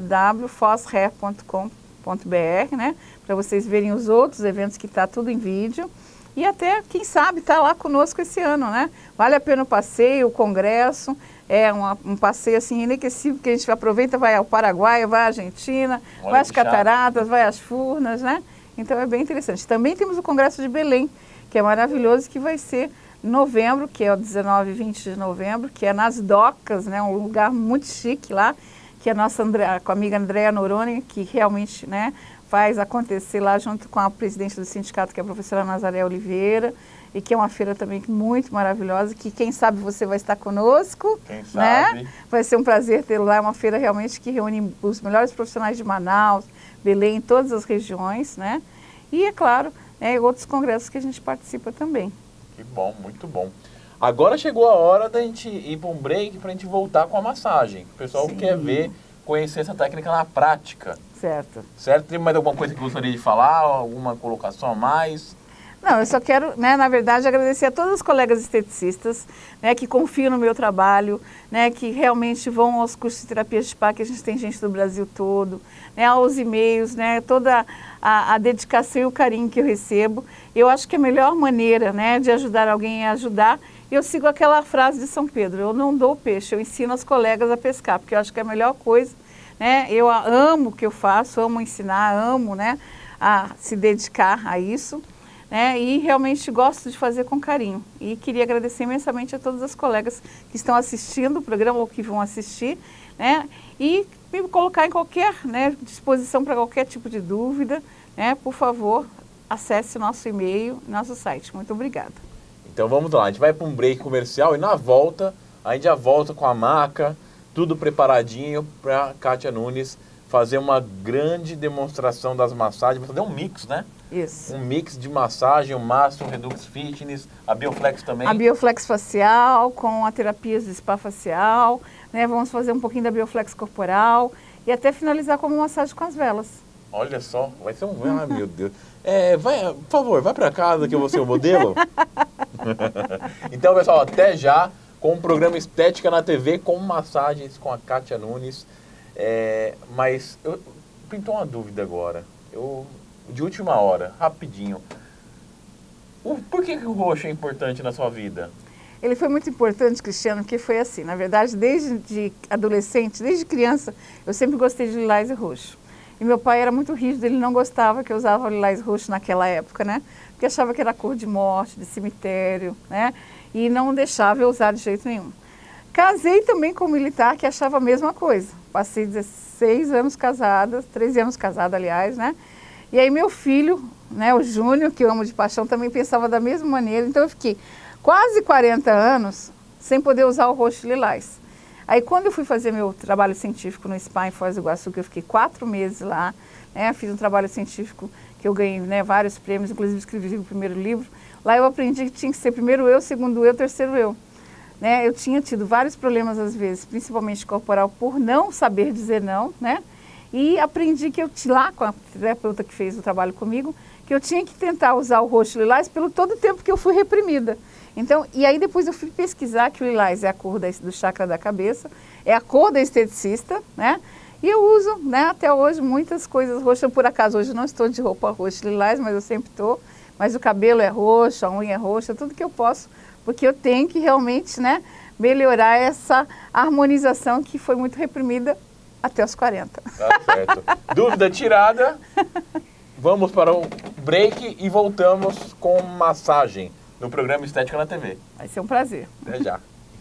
www.fozhair.com.br, né? Para vocês verem os outros eventos que está tudo em vídeo. E até, quem sabe, tá lá conosco esse ano, né? Vale a pena o passeio, o congresso, é um passeio assim inesquecível, que a gente aproveita, vai ao Paraguai, vai à Argentina, vai às Cataratas, vai às Furnas, né? Então é bem interessante. Também temos o congresso de Belém, que é maravilhoso, que vai ser em novembro, que é o 19 e 20 de novembro, que é nas Docas, né? Um lugar muito chique lá, que a nossa com a amiga Andréa Noroni, que realmente, né, faz acontecer lá junto com a presidente do sindicato, que é a professora Nazaré Oliveira, e que é uma feira também muito maravilhosa, que quem sabe você vai estar conosco, quem sabe, né? Vai ser um prazer tê-lo lá, é uma feira realmente que reúne os melhores profissionais de Manaus, Belém, em todas as regiões, né? E, é claro, né, outros congressos que a gente participa também. Que bom, muito bom. Agora chegou a hora da gente ir para um break para a gente voltar com a massagem. O pessoal quer conhecer essa técnica na prática. Certo. Certo? Tem mais alguma coisa que gostaria de falar? Alguma colocação a mais? Não, eu só quero, né, na verdade, agradecer a todos os colegas esteticistas, né, que confiam no meu trabalho, né, que realmente vão aos cursos de terapia de spa, que a gente tem gente do Brasil todo, né, aos e-mails, né, toda a dedicação e o carinho que eu recebo. Eu acho que a melhor maneira, né, de ajudar alguém é ajudar. Eu sigo aquela frase de São Pedro: eu não dou peixe, eu ensino as colegas a pescar, porque eu acho que é a melhor coisa, né, eu amo o que eu faço, amo ensinar, amo, né, a se dedicar a isso. Né, e realmente gosto de fazer com carinho. E queria agradecer imensamente a todas as colegas que estão assistindo o programa ou que vão assistir, né, e me colocar em qualquer, né, disposição para qualquer tipo de dúvida, né, por favor, acesse nosso e-mail, nosso site. Muito obrigada. Então vamos lá, a gente vai para um break comercial e na volta, a gente já volta com a maca, tudo preparadinho para Kátia Nunes fazer uma grande demonstração das massagens, vai fazer um mix, né? Isso. Um mix de massagem, o Mastro Redux Fitness, a Bioflex também. A Bioflex facial, com a terapia de spa facial, né? Vamos fazer um pouquinho da Bioflex corporal e até finalizar com uma massagem com as velas. Olha só, vai ser um... Ai, meu Deus. Por favor, vai para casa que eu vou ser o modelo. Então, pessoal, até já com o programa Estética na TV, com massagens com a Kátia Nunes. Mas eu pintou uma dúvida agora. De última hora, rapidinho. Por que o roxo é importante na sua vida? Ele foi muito importante, Cristiano, porque foi assim, na verdade, desde adolescente, desde criança, eu sempre gostei de lilás e roxo. E meu pai era muito rígido, ele não gostava que eu usava lilás e roxo naquela época, né? Porque achava que era cor de morte, de cemitério, né? E não deixava eu usar de jeito nenhum. Casei também com um militar que achava a mesma coisa. Passei 16 anos casada, 13 anos casada, aliás, né? E aí meu filho, né, o Júnior, que eu amo de paixão, também pensava da mesma maneira. Então eu fiquei quase 40 anos sem poder usar o roxo lilás. Aí quando eu fui fazer meu trabalho científico no SPA em Foz do Iguaçu, que eu fiquei 4 meses lá, né, fiz um trabalho científico que eu ganhei, né, vários prêmios, inclusive escrevi o primeiro livro. Lá eu aprendi que tinha que ser primeiro eu, segundo eu, terceiro eu. Né, eu tinha tido vários problemas às vezes, principalmente corporal, por não saber dizer não, né? E aprendi que eu lá com a terapeuta que fez o trabalho comigo, que eu tinha que tentar usar o roxo lilás pelo todo o tempo que eu fui reprimida. Então, e aí depois eu fui pesquisar que o lilás é a cor do chakra da cabeça, é a cor da esteticista, né? E eu uso, né, até hoje muitas coisas roxas. Por acaso hoje eu não estou de roupa roxa lilás, mas eu sempre estou. Mas o cabelo é roxo, a unha é roxa, tudo que eu posso, porque eu tenho que realmente, né, melhorar essa harmonização que foi muito reprimida até os 40. Tá certo. Dúvida tirada. Vamos para um break e voltamos com massagem no programa Estética na TV. Vai ser um prazer. Até já.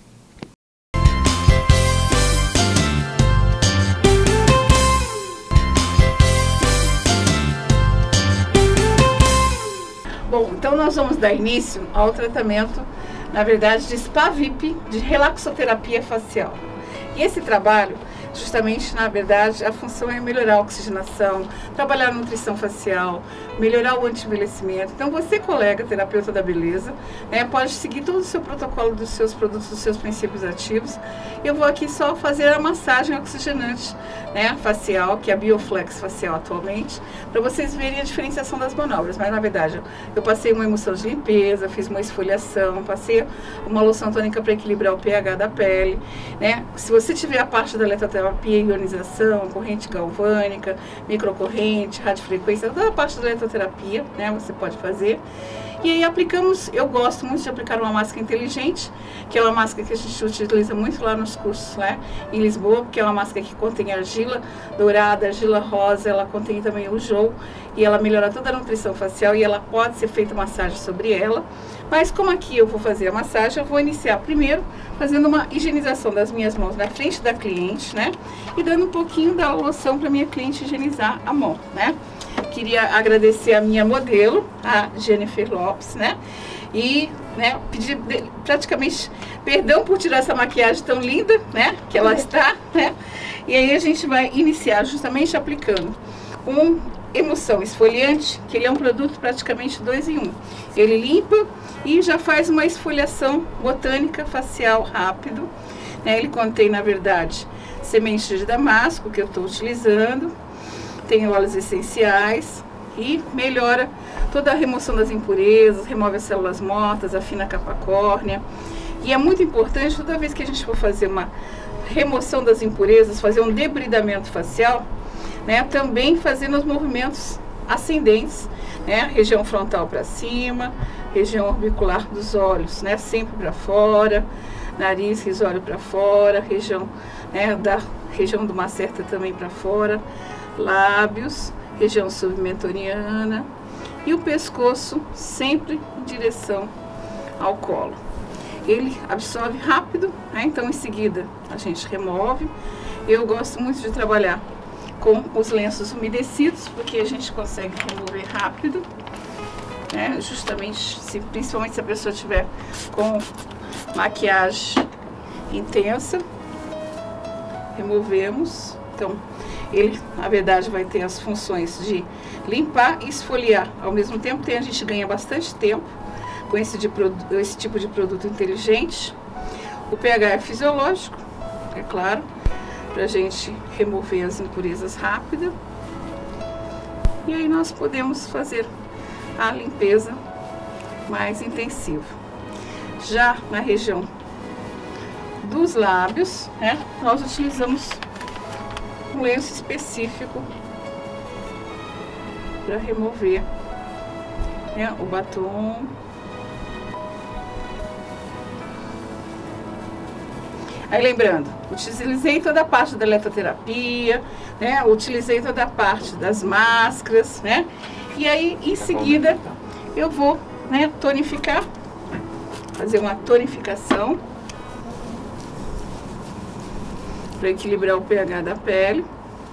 Bom, então nós vamos dar início ao tratamento, na verdade, de Spa VIP, de relaxoterapia facial. E esse trabalho, justamente, na verdade, a função é melhorar a oxigenação, trabalhar a nutrição facial, melhorar o anti-envelhecimento. Então, você, colega terapeuta da beleza, né, pode seguir todo o seu protocolo dos seus produtos, dos seus princípios ativos. Eu vou aqui só fazer a massagem oxigenante, né, facial, que é a Bioflex facial atualmente, para vocês verem a diferenciação das manobras. Mas, na verdade, eu passei uma emulsão de limpeza, fiz uma esfoliação, passei uma loção tônica para equilibrar o pH da pele, né. Se você tiver a parte da eletroterapia, ionização, corrente galvânica, microcorrente, radiofrequência, toda a parte da eletroterapia, né, você pode fazer. E aí aplicamos, eu gosto muito de aplicar uma máscara inteligente, que é uma máscara que a gente utiliza muito lá nos cursos, né, em Lisboa, porque é uma máscara que contém argila dourada, argila rosa, ela contém também o jol, e ela melhora toda a nutrição facial, e ela pode ser feita massagem sobre ela. Mas como aqui eu vou fazer a massagem, eu vou iniciar primeiro fazendo uma higienização das minhas mãos na frente da cliente, né, e dando um pouquinho da loção para minha cliente higienizar a mão, né. Queria agradecer a minha modelo, a Jennifer Lopes, né? E, né, pedir praticamente perdão por tirar essa maquiagem tão linda, né? Que ela está, né? E aí a gente vai iniciar justamente aplicando um emulsão esfoliante, que ele é um produto praticamente 2 em 1. Ele limpa e já faz uma esfoliação botânica facial rápido, né? Ele contém, na verdade, sementes de damasco, que eu estou utilizando, tem óleos essenciais e melhora toda a remoção das impurezas, remove as células mortas, afina a capa córnea. E é muito importante, toda vez que a gente for fazer uma remoção das impurezas, fazer um debridamento facial, né, também fazendo os movimentos ascendentes, né, região frontal para cima, região orbicular dos olhos, né, sempre para fora, nariz, risório para fora, região, né, da região do macerta também para fora, lábios, região submentoriana e o pescoço sempre em direção ao colo. Ele absorve rápido, né? Então em seguida a gente remove. Eu gosto muito de trabalhar com os lenços umedecidos, porque a gente consegue remover rápido, né? Justamente, principalmente se a pessoa tiver com maquiagem intensa, removemos. Então ele, na verdade, vai ter as funções de limpar e esfoliar. Ao mesmo tempo, a gente ganha bastante tempo com esse tipo de produto inteligente. O pH é fisiológico, é claro, para a gente remover as impurezas rápido. E aí nós podemos fazer a limpeza mais intensiva. Já na região dos lábios, né, nós utilizamos um lenço específico para remover, né, o batom. Aí lembrando, utilizei toda a parte da eletroterapia, né? Utilizei toda a parte das máscaras, né? E aí, em seguida, eu vou, né, tonificar, fazer uma tonificação para equilibrar o pH da pele.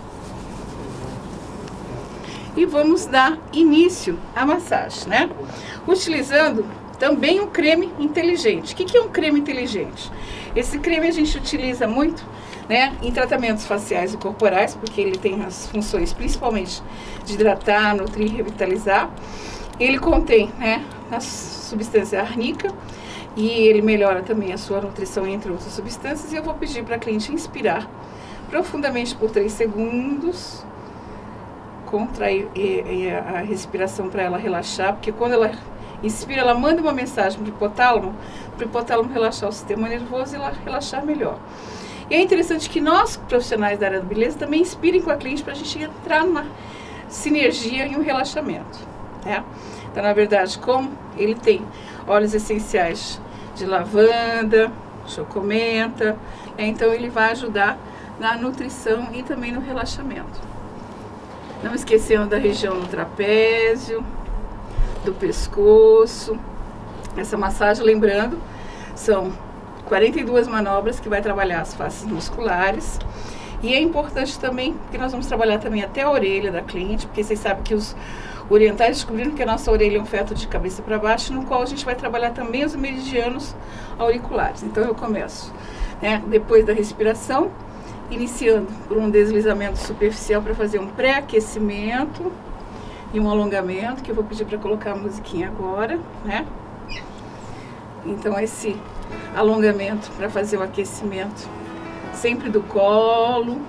E vamos dar início à massagem, né? Utilizando também um creme inteligente. O que é um creme inteligente? Esse creme a gente utiliza muito, né, em tratamentos faciais e corporais, porque ele tem as funções principalmente de hidratar, nutrir e revitalizar. Ele contém, né, a substância árnica e ele melhora também a sua nutrição, entre outras substâncias. E eu vou pedir para a cliente inspirar profundamente por 3 segundos, contrair a respiração para ela relaxar, porque quando ela inspira, ela manda uma mensagem para o hipotálamo relaxar o sistema nervoso e ela relaxar melhor. E é interessante que nós, profissionais da área da beleza, também inspirem com a cliente para a gente entrar numa sinergia e um relaxamento, né? Então, na verdade, como ele tem óleos essenciais de lavanda, chocomenta, então ele vai ajudar na nutrição e também no relaxamento. Não esquecendo da região do trapézio, do pescoço. Essa massagem, lembrando, são 42 manobras que vai trabalhar as faces musculares. E é importante também, porque nós vamos trabalhar também até a orelha da cliente, porque vocês sabem que os orientais descobriram que a nossa orelha é um feto de cabeça para baixo, no qual a gente vai trabalhar também os meridianos auriculares. Então eu começo, né, depois da respiração, iniciando por um deslizamento superficial para fazer um pré-aquecimento e um alongamento, que eu vou pedir para colocar a musiquinha agora, né? Então esse alongamento para fazer o aquecimento sempre do colo,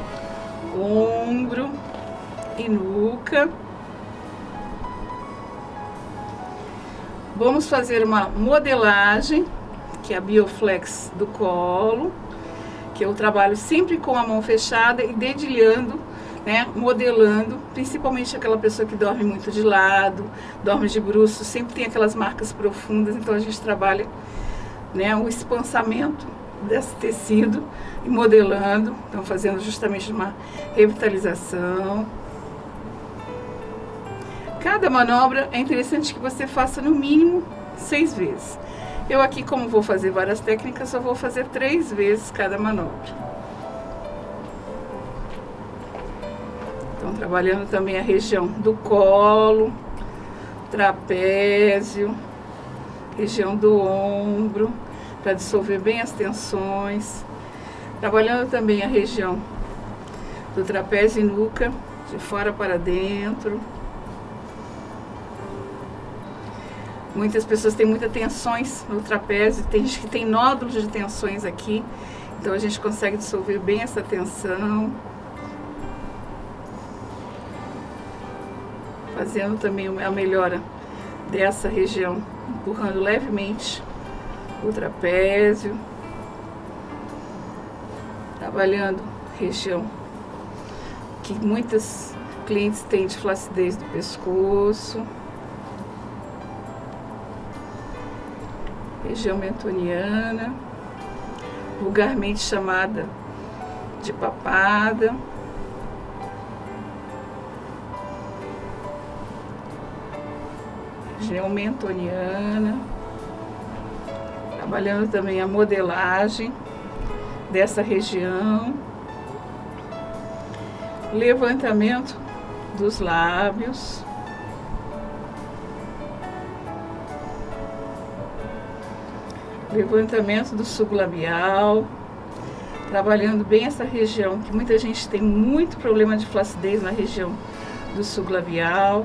ombro e nuca. Vamos fazer uma modelagem, que é a Bioflex do colo, que eu trabalho sempre com a mão fechada e dedilhando, né, modelando, principalmente aquela pessoa que dorme muito de lado, dorme de bruços, sempre tem aquelas marcas profundas, então a gente trabalha, né, o espançamento desse tecido e modelando, então fazendo justamente uma revitalização. Cada manobra é interessante que você faça no mínimo 6 vezes. Eu aqui, como vou fazer várias técnicas, só vou fazer 3 vezes cada manobra. Então, trabalhando também a região do colo, trapézio, região do ombro, para dissolver bem as tensões. Trabalhando também a região do trapézio e nuca, de fora para dentro. Muitas pessoas têm muitas tensões no trapézio, tem gente que tem nódulos de tensões aqui, então a gente consegue dissolver bem essa tensão. Fazendo também a melhora dessa região, empurrando levemente o trapézio. Trabalhando região que muitas clientes têm de flacidez do pescoço. Região mentoniana, vulgarmente chamada de papada. Região mentoniana. Trabalhando também a modelagem dessa região. Levantamento dos lábios. Levantamento do sublabial, trabalhando bem essa região, que muita gente tem muito problema de flacidez na região do sublabial.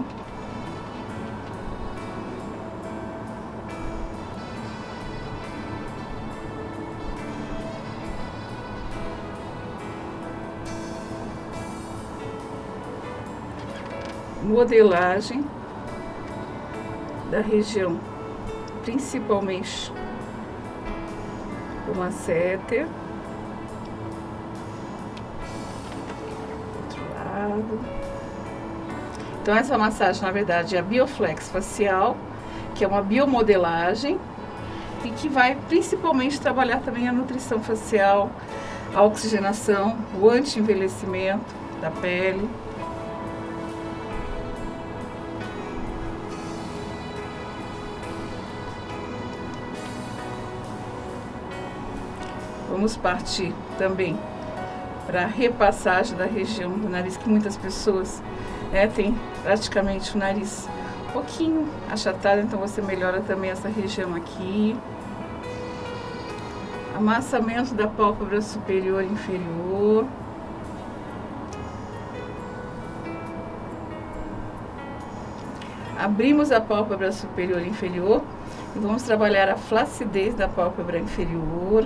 Modelagem da região, principalmente do masseter. Outro lado. Então essa massagem, na verdade, é a Bioflex facial, que é uma biomodelagem e que vai principalmente trabalhar também a nutrição facial, a oxigenação, o anti-envelhecimento da pele. Vamos partir também para a repassagem da região do nariz, que muitas pessoas têm praticamente o nariz um pouquinho achatado, então você melhora também essa região aqui. Amassamento da pálpebra superior e inferior. Abrimos a pálpebra superior e inferior e vamos trabalhar a flacidez da pálpebra inferior.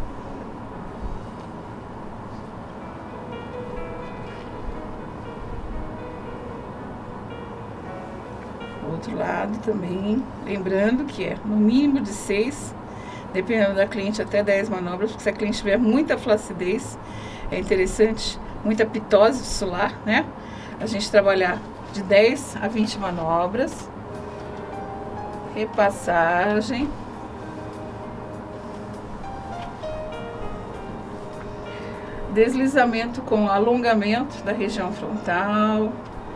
Outro lado também, lembrando que é no mínimo de 6, dependendo da cliente, até 10 manobras, porque se a cliente tiver muita flacidez, é interessante, muita pitose solar, né? A gente trabalhar de 10 a 20 manobras, repassagem, deslizamento com alongamento da região frontal,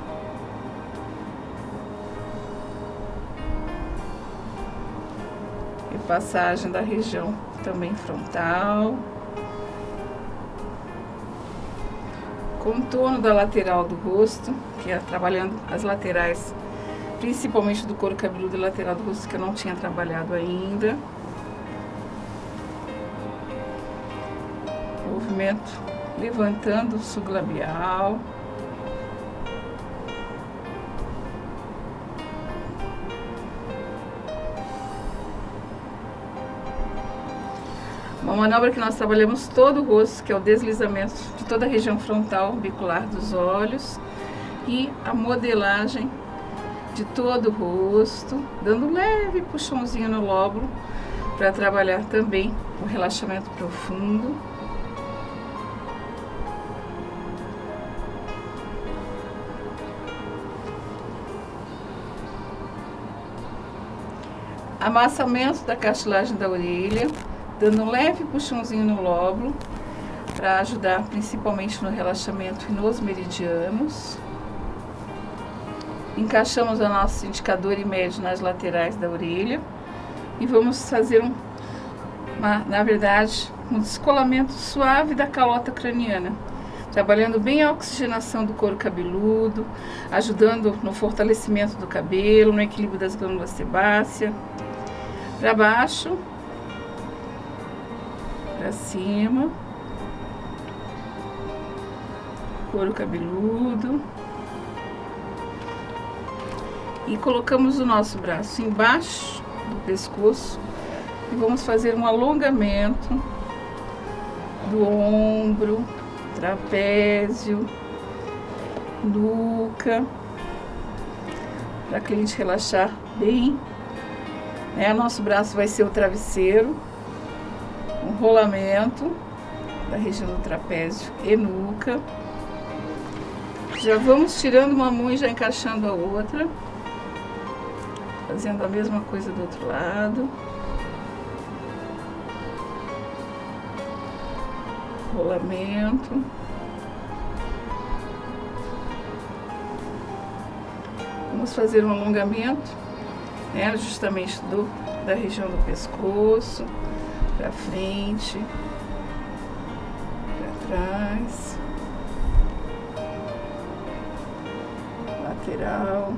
passagem da região também frontal, contorno da lateral do rosto, que é trabalhando as laterais, principalmente do couro cabeludo e lateral do rosto, que eu não tinha trabalhado ainda. Movimento levantando o sublabial. Uma manobra que nós trabalhamos todo o rosto, que é o deslizamento de toda a região frontal bicular dos olhos e a modelagem de todo o rosto, dando um leve puxãozinho no lóbulo para trabalhar também o relaxamento profundo. Amassamento da cartilagem da orelha, dando um leve puxãozinho no lóbulo, para ajudar principalmente no relaxamento e nos meridianos. Encaixamos o nosso indicador e médio nas laterais da orelha e vamos fazer na verdade, um descolamento suave da calota craniana, trabalhando bem a oxigenação do couro cabeludo, ajudando no fortalecimento do cabelo, no equilíbrio das glândulas sebáceas. Para baixo, para cima, couro cabeludo, e colocamos o nosso braço embaixo do pescoço e vamos fazer um alongamento do ombro, trapézio, nuca, para a cliente relaxar bem. Nosso braço vai ser o travesseiro, um rolamento da região do trapézio e nuca. Já vamos tirando uma mão e já encaixando a outra, fazendo a mesma coisa do outro lado. Rolamento. Vamos fazer um alongamento, justamente da região do pescoço, para frente, para trás, lateral.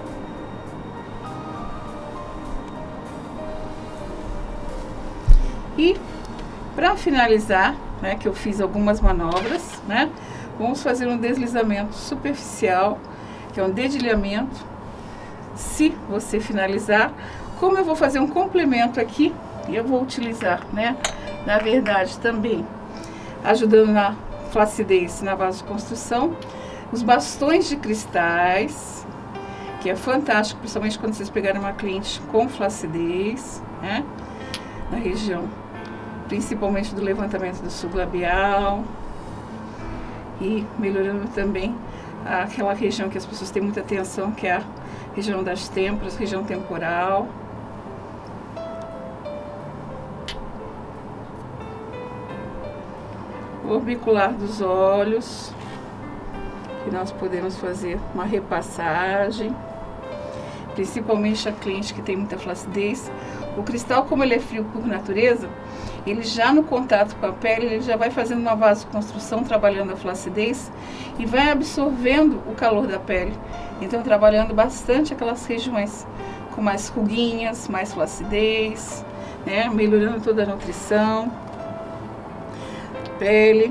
E para finalizar, que eu fiz algumas manobras, vamos fazer um deslizamento superficial, que é um dedilhamento. Se você finalizar, como eu vou fazer um complemento aqui, eu vou utilizar, na verdade também, ajudando na flacidez, na vasoconstrução, os bastões de cristais, que é fantástico, principalmente quando vocês pegarem uma cliente com flacidez, na região, principalmente do levantamento do sublabial, e melhorando também aquela região que as pessoas têm muita atenção, que é a região das têmporas, região temporal. orbicular dos olhos, que nós podemos fazer uma repassagem, principalmente a cliente que tem muita flacidez. O cristal, como ele é frio por natureza, ele já no contato com a pele, ele já vai fazendo uma vasoconstrução, trabalhando a flacidez e vai absorvendo o calor da pele. Então, trabalhando bastante aquelas regiões com mais ruguinhas, mais flacidez, né? Melhorando toda a nutrição, pele.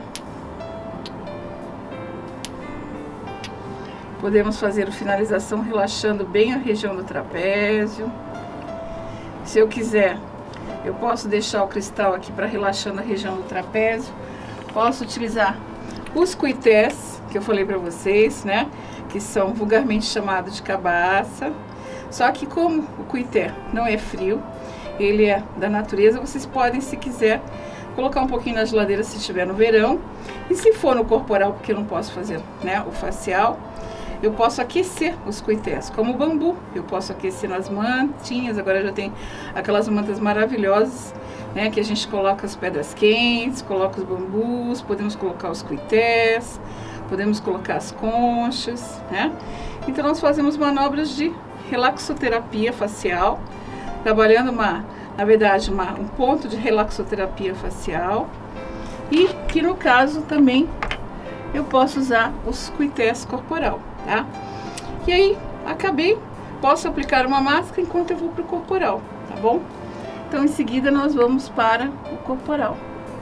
Podemos fazer a finalização relaxando bem a região do trapézio. Se eu quiser, eu posso deixar o cristal aqui para relaxando a região do trapézio. Posso utilizar os cuités, que eu falei para vocês, né? Que são vulgarmente chamados de cabaça. Só que como o cuité não é frio, ele é da natureza, vocês podem, se quiser, colocar um pouquinho na geladeira se estiver no verão. E se for no corporal, porque eu não posso fazer, né, o facial, eu posso aquecer os cuités, como o bambu. Eu posso aquecer nas mantinhas, agora já tem aquelas mantas maravilhosas, né, que a gente coloca as pedras quentes, coloca os bambus, podemos colocar os cuités, podemos colocar as conchas, né? Então nós fazemos manobras de relaxoterapia facial, trabalhando na verdade, um ponto de relaxoterapia facial. E que no caso também eu posso usar os cuités corporal, tá? E aí, acabei, posso aplicar uma máscara enquanto eu vou para o corporal, tá bom? Então, em seguida, nós vamos para o corporal.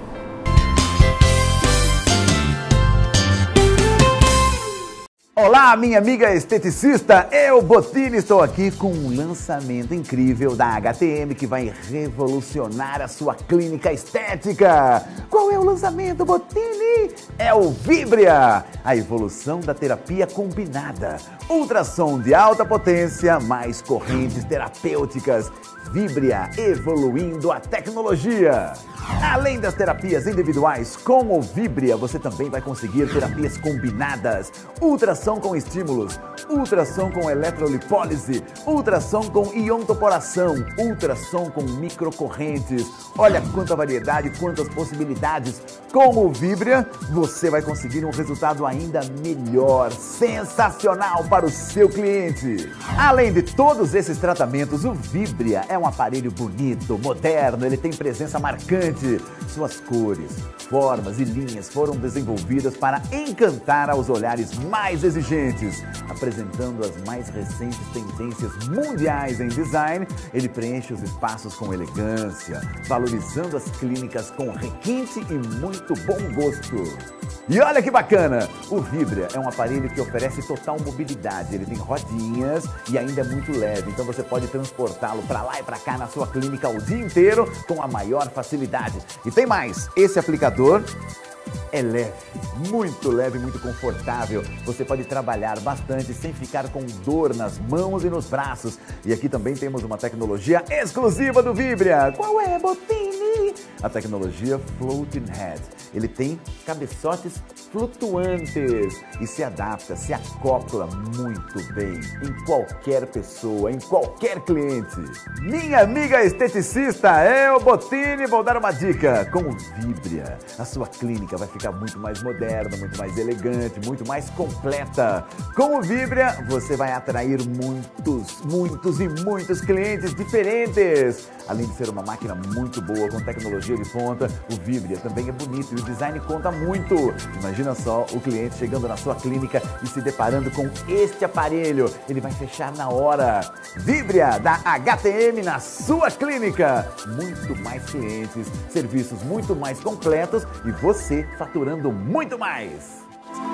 Olá, minha amiga esteticista, eu, Bottini, estou aqui com um lançamento incrível da HTM que vai revolucionar a sua clínica estética. Qual é o lançamento, Bottini? É o Vibria, a evolução da terapia combinada. Ultrassom de alta potência, mais correntes terapêuticas. Vibria, evoluindo a tecnologia. Além das terapias individuais, com o Vibria você também vai conseguir terapias combinadas. Ultrassom com estímulos, ultrassom com eletrolipólise, ultrassom com iontoporação, ultrassom com microcorrentes. Olha quanta variedade, quantas possibilidades. Com o Vibria você vai conseguir um resultado ainda melhor, sensacional para o seu cliente. Além de todos esses tratamentos, o Vibria é um aparelho bonito, moderno, ele tem presença marcante. Suas cores, formas e linhas foram desenvolvidas para encantar aos olhares mais exigentes. Apresentando as mais recentes tendências mundiais em design, ele preenche os espaços com elegância, valorizando as clínicas com requinte e muito bom gosto. E olha que bacana! O Vibria é um aparelho que oferece total mobilidade. Ele tem rodinhas e ainda é muito leve, então você pode transportá-lo para lá e para cá na sua clínica o dia inteiro com a maior facilidade. E tem mais, esse aplicador é leve, muito confortável. Você pode trabalhar bastante sem ficar com dor nas mãos e nos braços. E aqui também temos uma tecnologia exclusiva do Vibria. Qual é, Bottini? A tecnologia Floating Head. Ele tem cabeçotes flutuantes e se adapta, se acopla muito bem em qualquer pessoa, em qualquer cliente. Minha amiga esteticista, eu, Bottini, vou dar uma dica. Com o Vibria, a sua clínica vai ficar muito mais moderna, muito mais elegante, muito mais completa. Com o Vibria, você vai atrair muitos clientes diferentes. Além de ser uma máquina muito boa, com tecnologia de ponta, o Vibria também é bonito e o design conta muito. Imagina só o cliente chegando na sua clínica e se deparando com este aparelho. Ele vai fechar na hora. Vibria da HTM na sua clínica. Muito mais clientes, serviços muito mais completos e você faturando muito mais.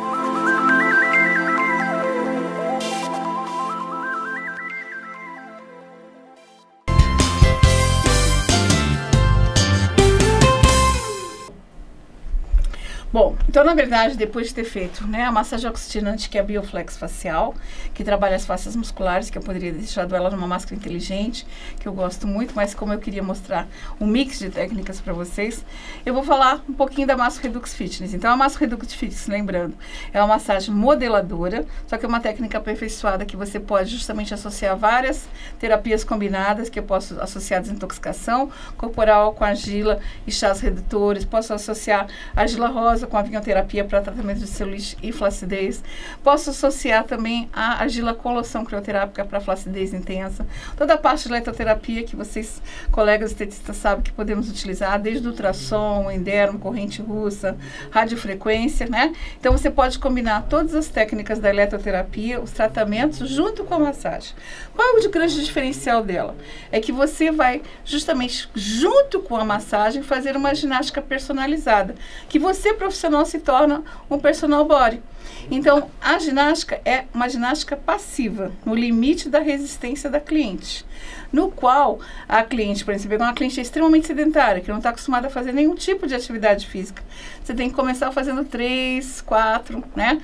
Bom, então na verdade, depois de ter feito, né, a massagem oxigenante, que é a Bioflex facial, que trabalha as faces musculares, que eu poderia ter deixado ela numa máscara inteligente, que eu gosto muito, mas como eu queria mostrar um mix de técnicas para vocês, eu vou falar um pouquinho da Massa Redux Fitness. Então a Massa Redux Fitness, lembrando, é uma massagem modeladora, só que é uma técnica aperfeiçoada que você pode justamente associar várias terapias combinadas, que eu posso associar desintoxicação corporal com argila e chás redutores, posso associar argila rosa venosa com a vinhoterapia para tratamento de celulite e flacidez. Posso associar também a argila-coloção crioterápica para flacidez intensa. Toda a parte de eletroterapia que vocês, colegas estetistas, sabem que podemos utilizar, desde ultrassom, endermo, corrente russa, radiofrequência, né? Então, você pode combinar todas as técnicas da eletroterapia, os tratamentos, junto com a massagem. Qual é o grande diferencial dela? É que você vai, justamente, junto com a massagem, fazer uma ginástica personalizada, que você, profissional, se torna um personal body. Então, a ginástica é uma ginástica passiva, no limite da resistência da cliente, no qual a cliente, por exemplo, uma cliente extremamente sedentária, que não está acostumada a fazer nenhum tipo de atividade física, você tem que começar fazendo 3, 4, né,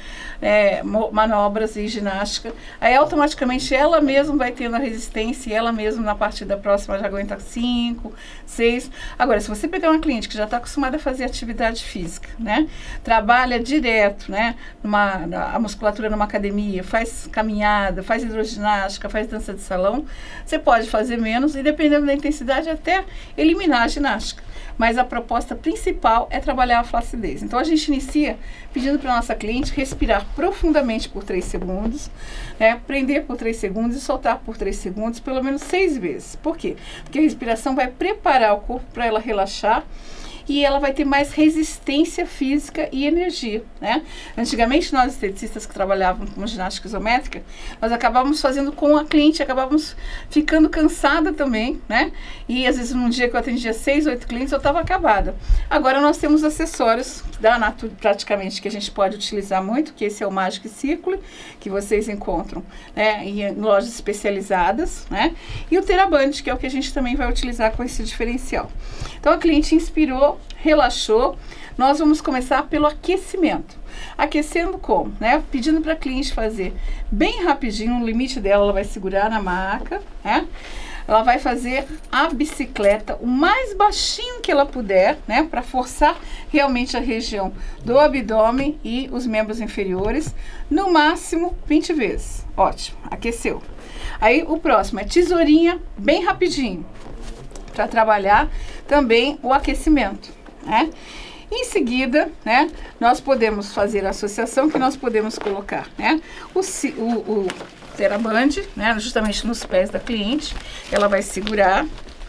manobras e ginástica, aí automaticamente ela mesma vai tendo a resistência e ela mesma na parte da próxima já aguenta 5, 6. Agora, se você pegar uma cliente que já está acostumada a fazer atividade física, né, trabalha direto, né, a musculatura numa academia, faz caminhada, faz hidroginástica, faz dança de salão, você pode fazer menos e, dependendo da intensidade, até eliminar a ginástica. Mas a proposta principal é trabalhar a flacidez. Então, a gente inicia pedindo para a nossa cliente respirar profundamente por 3 segundos, né, prender por 3 segundos e soltar por 3 segundos, pelo menos 6 vezes. Por quê? Porque a respiração vai preparar o corpo para ela relaxar e ela vai ter mais resistência física e energia, né? Antigamente, nós esteticistas que trabalhavam com ginástica isométrica, nós acabávamos fazendo com a cliente, acabávamos ficando cansada também, né? E às vezes num dia que eu atendia 6, 8 clientes, eu estava acabada. Agora nós temos acessórios da Natura, praticamente, que a gente pode utilizar muito, que esse é o Magic Circle, que vocês encontram, né, em lojas especializadas, né? E o TheraBand, que é o que a gente também vai utilizar com esse diferencial. Então, a cliente inspirou, relaxou. Nós vamos começar pelo aquecimento. Aquecendo como? Né? Pedindo para a cliente fazer bem rapidinho, no limite dela, ela vai segurar na maca, né? Ela vai fazer a bicicleta o mais baixinho que ela puder, né? Para forçar realmente a região do abdômen e os membros inferiores, no máximo 20 vezes. Ótimo, aqueceu. Aí o próximo é tesourinha, bem rapidinho, para trabalhar também o aquecimento, né? Em seguida, né, nós podemos fazer a associação que nós podemos colocar, né, o TheraBand, né, justamente nos pés da cliente. Ela vai segurar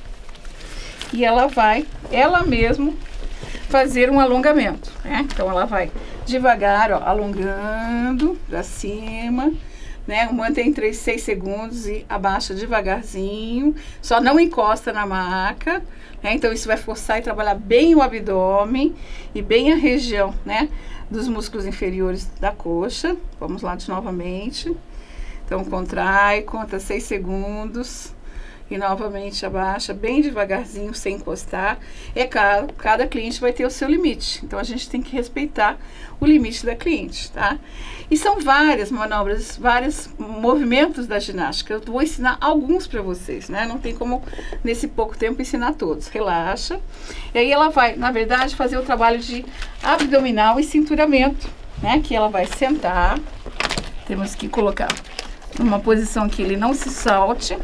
e ela vai, ela mesma, fazer um alongamento, né? Então, ela vai devagar, ó, alongando para cima, né? Mantém 3, 6 segundos e abaixa devagarzinho, só não encosta na maca, né? Então, isso vai forçar e trabalhar bem o abdômen e bem a região, né, dos músculos inferiores da coxa. Vamos lá novamente. Então, contrai, conta 6 segundos e novamente abaixa bem devagarzinho, sem encostar. É claro, cada cliente vai ter o seu limite, então a gente tem que respeitar o limite da cliente, tá? E são várias manobras, vários movimentos da ginástica. Eu vou ensinar alguns para vocês, né? Não tem como, nesse pouco tempo, ensinar todos. Relaxa. E aí ela vai, na verdade, fazer o trabalho de abdominal e cinturamento, né? Que ela vai sentar. Temos que colocar numa posição que ele não se solte.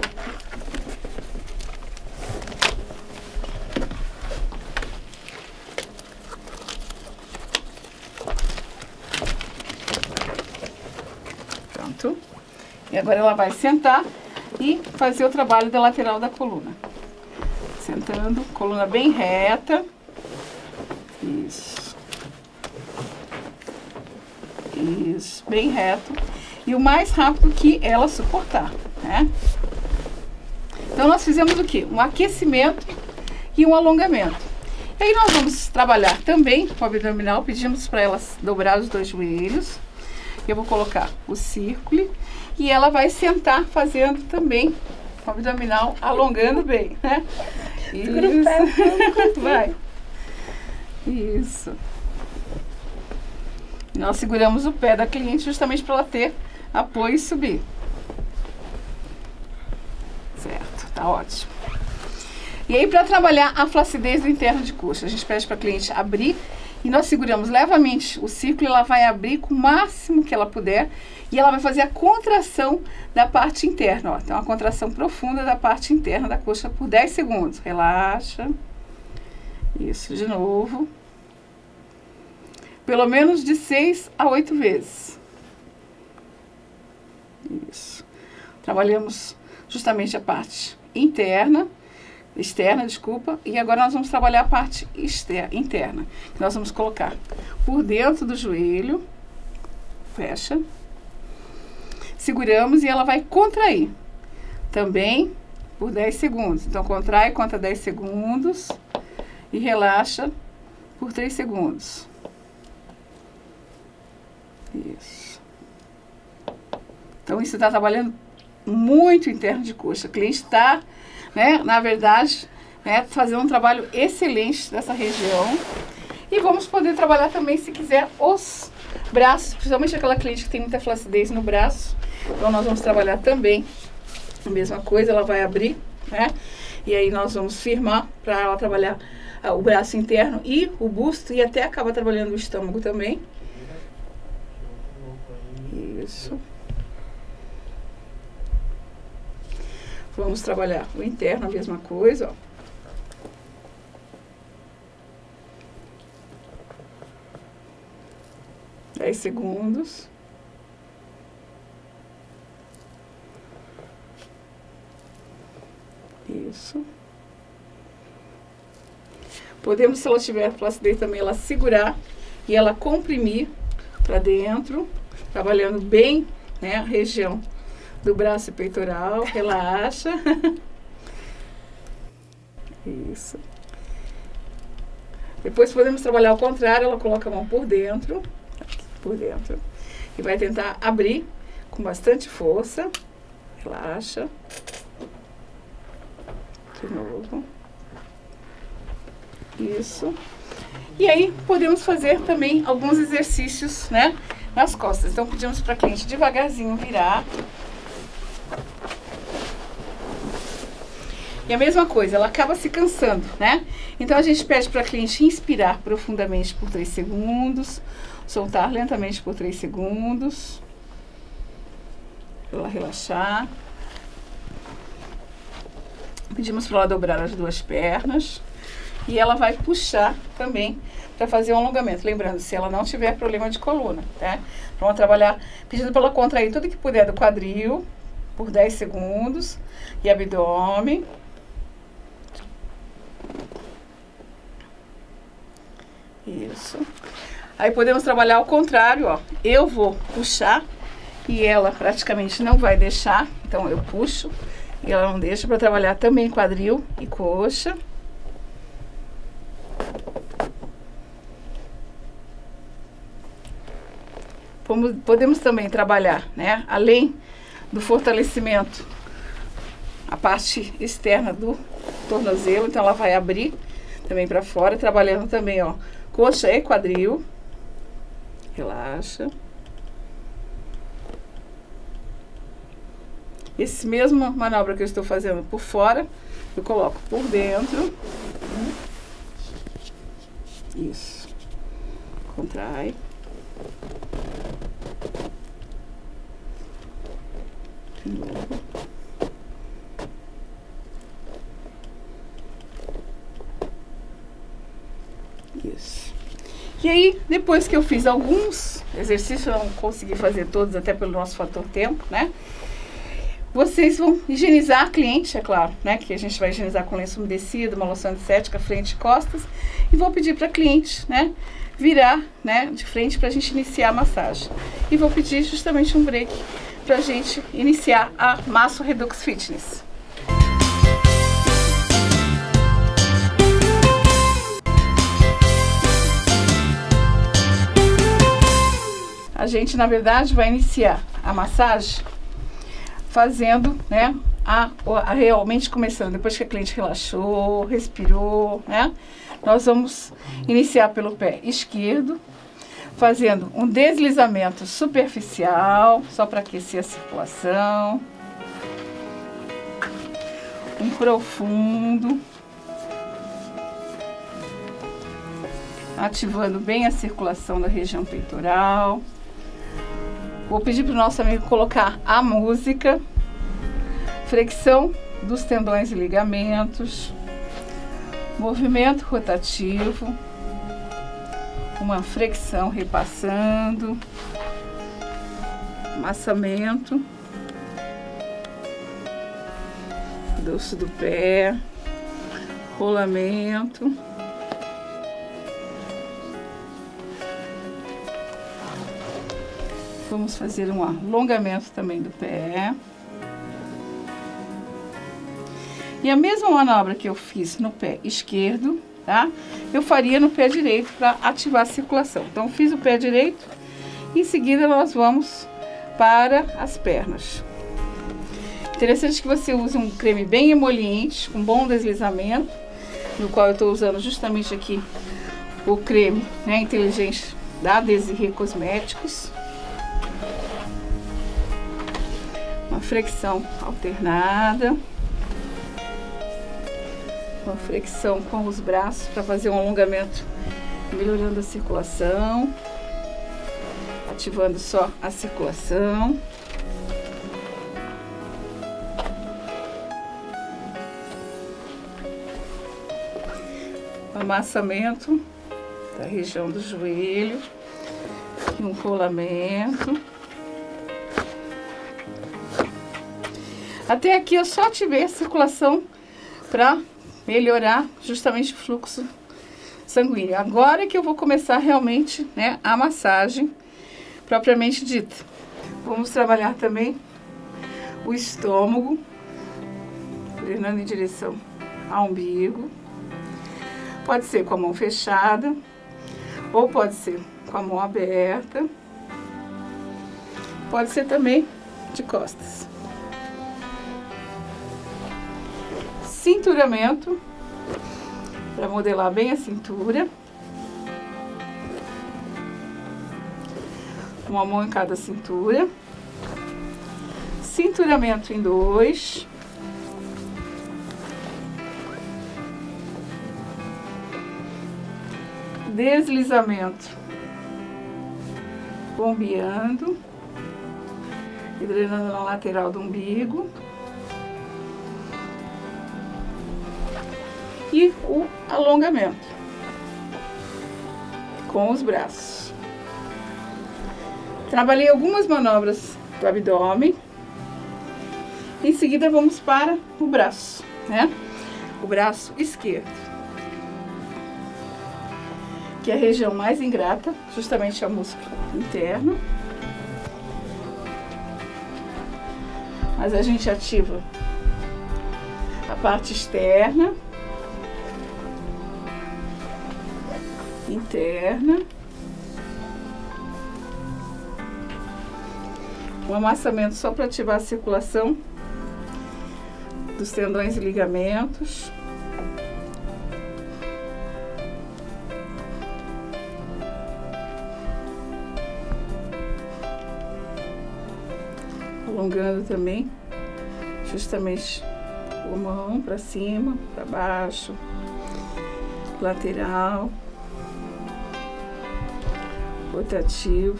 Pronto. E agora ela vai sentar e fazer o trabalho da lateral da coluna. Sentando, coluna bem reta. Isso. Isso, bem reto. E o mais rápido que ela suportar, né? Então, nós fizemos o quê? Um aquecimento e um alongamento. E aí, nós vamos trabalhar também com o abdominal. Pedimos para elas dobrar os 2 joelhos. Eu vou colocar o círculo e ela vai sentar fazendo também o abdominal, alongando bem, né? Isso. Vai. Isso. Nós seguramos o pé da cliente justamente para ela ter apoio e subir. Certo, tá ótimo. E aí, para trabalhar a flacidez do interno de coxa, a gente pede para a cliente abrir e nós seguramos levemente o círculo e ela vai abrir com o máximo que ela puder e ela vai fazer a contração da parte interna, ó. Então, a contração profunda da parte interna da coxa por 10 segundos. Relaxa. Isso, de novo. pelo menos de 6 a 8 vezes. Isso. Trabalhamos justamente a parte externa, desculpa, e agora nós vamos trabalhar a parte interna, que nós vamos colocar por dentro do joelho, fecha, seguramos e ela vai contrair, também por 10 segundos, então contrai, conta 10 segundos e relaxa por 3 segundos, isso, então isso está trabalhando muito interno de coxa, o cliente está, né, na verdade, né, fazendo um trabalho excelente dessa região. E vamos poder trabalhar também, se quiser, os braços, principalmente aquela cliente que tem muita flacidez no braço. Então nós vamos trabalhar também a mesma coisa, ela vai abrir, né? E aí nós vamos firmar para ela trabalhar o braço interno e o busto, e até acaba trabalhando o estômago também. Isso. Vamos trabalhar o interno, a mesma coisa, ó. Dez segundos. Isso. Podemos, se ela tiver flacidez também, ela segurar e ela comprimir para dentro, trabalhando bem, né, a região do braço e peitoral, relaxa. Isso. Depois podemos trabalhar ao contrário, ela coloca a mão por dentro, e vai tentar abrir com bastante força. Relaxa. De novo. Isso. E aí podemos fazer também alguns exercícios, né, nas costas. Então pedimos para a cliente devagarzinho virar. E a mesma coisa, ela acaba se cansando, né? Então a gente pede para a cliente inspirar profundamente por 3 segundos, soltar lentamente por 3 segundos, para ela relaxar. Pedimos para ela dobrar as 2 pernas e ela vai puxar também para fazer um alongamento. Lembrando, se ela não tiver problema de coluna, tá? Vamos trabalhar pedindo para ela contrair tudo que puder do quadril por 10 segundos e abdômen. Isso. Aí podemos trabalhar ao contrário, ó. Eu vou puxar e ela praticamente não vai deixar. Então eu puxo e ela não deixa, para trabalhar também quadril e coxa. Podemos também trabalhar, né, além do fortalecimento, a parte externa do tornozelo. Então ela vai abrir também para fora, trabalhando também, ó, coxa e quadril. Relaxa. Esse mesmo manobra que eu estou fazendo por fora, eu coloco por dentro. Isso. Contrai. De novo. Isso. E aí, depois que eu fiz alguns exercícios, eu não consegui fazer todos, até pelo nosso fator tempo, né? Vocês vão higienizar a cliente, é claro, né? Que a gente vai higienizar com lenço umedecido, uma loção antissética, frente e costas. E vou pedir para a cliente, né, virar, né, de frente para a gente iniciar a massagem. E vou pedir justamente um break para a gente iniciar a Masso Redux Fitness. A gente, na verdade, vai iniciar a massagem fazendo, né, realmente começando, depois que a cliente relaxou, respirou, né, nós vamos iniciar pelo pé esquerdo, fazendo um deslizamento superficial, só para aquecer a circulação, um profundo, ativando bem a circulação da região peitoral. Vou pedir para o nosso amigo colocar a música, flexão dos tendões e ligamentos, movimento rotativo, uma flexão repassando, amassamento, dorso do pé, rolamento, vamos fazer um alongamento também do pé. E a mesma manobra que eu fiz no pé esquerdo, tá? Eu faria no pé direito para ativar a circulação. Então, fiz o pé direito, em seguida nós vamos para as pernas. Interessante que você use um creme bem emoliente, com bom deslizamento, no qual eu estou usando justamente aqui o creme, né, inteligente da Desirê Cosméticos. Uma flexão alternada. Uma flexão com os braços para fazer um alongamento, melhorando a circulação, ativando só a circulação. Amassamento da região do joelho e um rolamento. Até aqui eu só ativei a circulação para melhorar justamente o fluxo sanguíneo. Agora é que eu vou começar realmente, né, a massagem propriamente dita. Vamos trabalhar também o estômago, drenando em direção ao umbigo. Pode ser com a mão fechada ou pode ser com a mão aberta. Pode ser também de costas. Cinturamento, para modelar bem a cintura. Uma mão em cada cintura. Cinturamento em 2. Deslizamento, bombeando e drenando na lateral do umbigo. E o alongamento com os braços. Trabalhei algumas manobras do abdômen. Em seguida vamos para o braço, né? O braço esquerdo, que é a região mais ingrata, justamente a músculo interno. Mas a gente ativa a parte externa, interna. Um amassamento só para ativar a circulação dos tendões e ligamentos. Alongando também, justamente a mão para cima, para baixo, lateral, rotativo.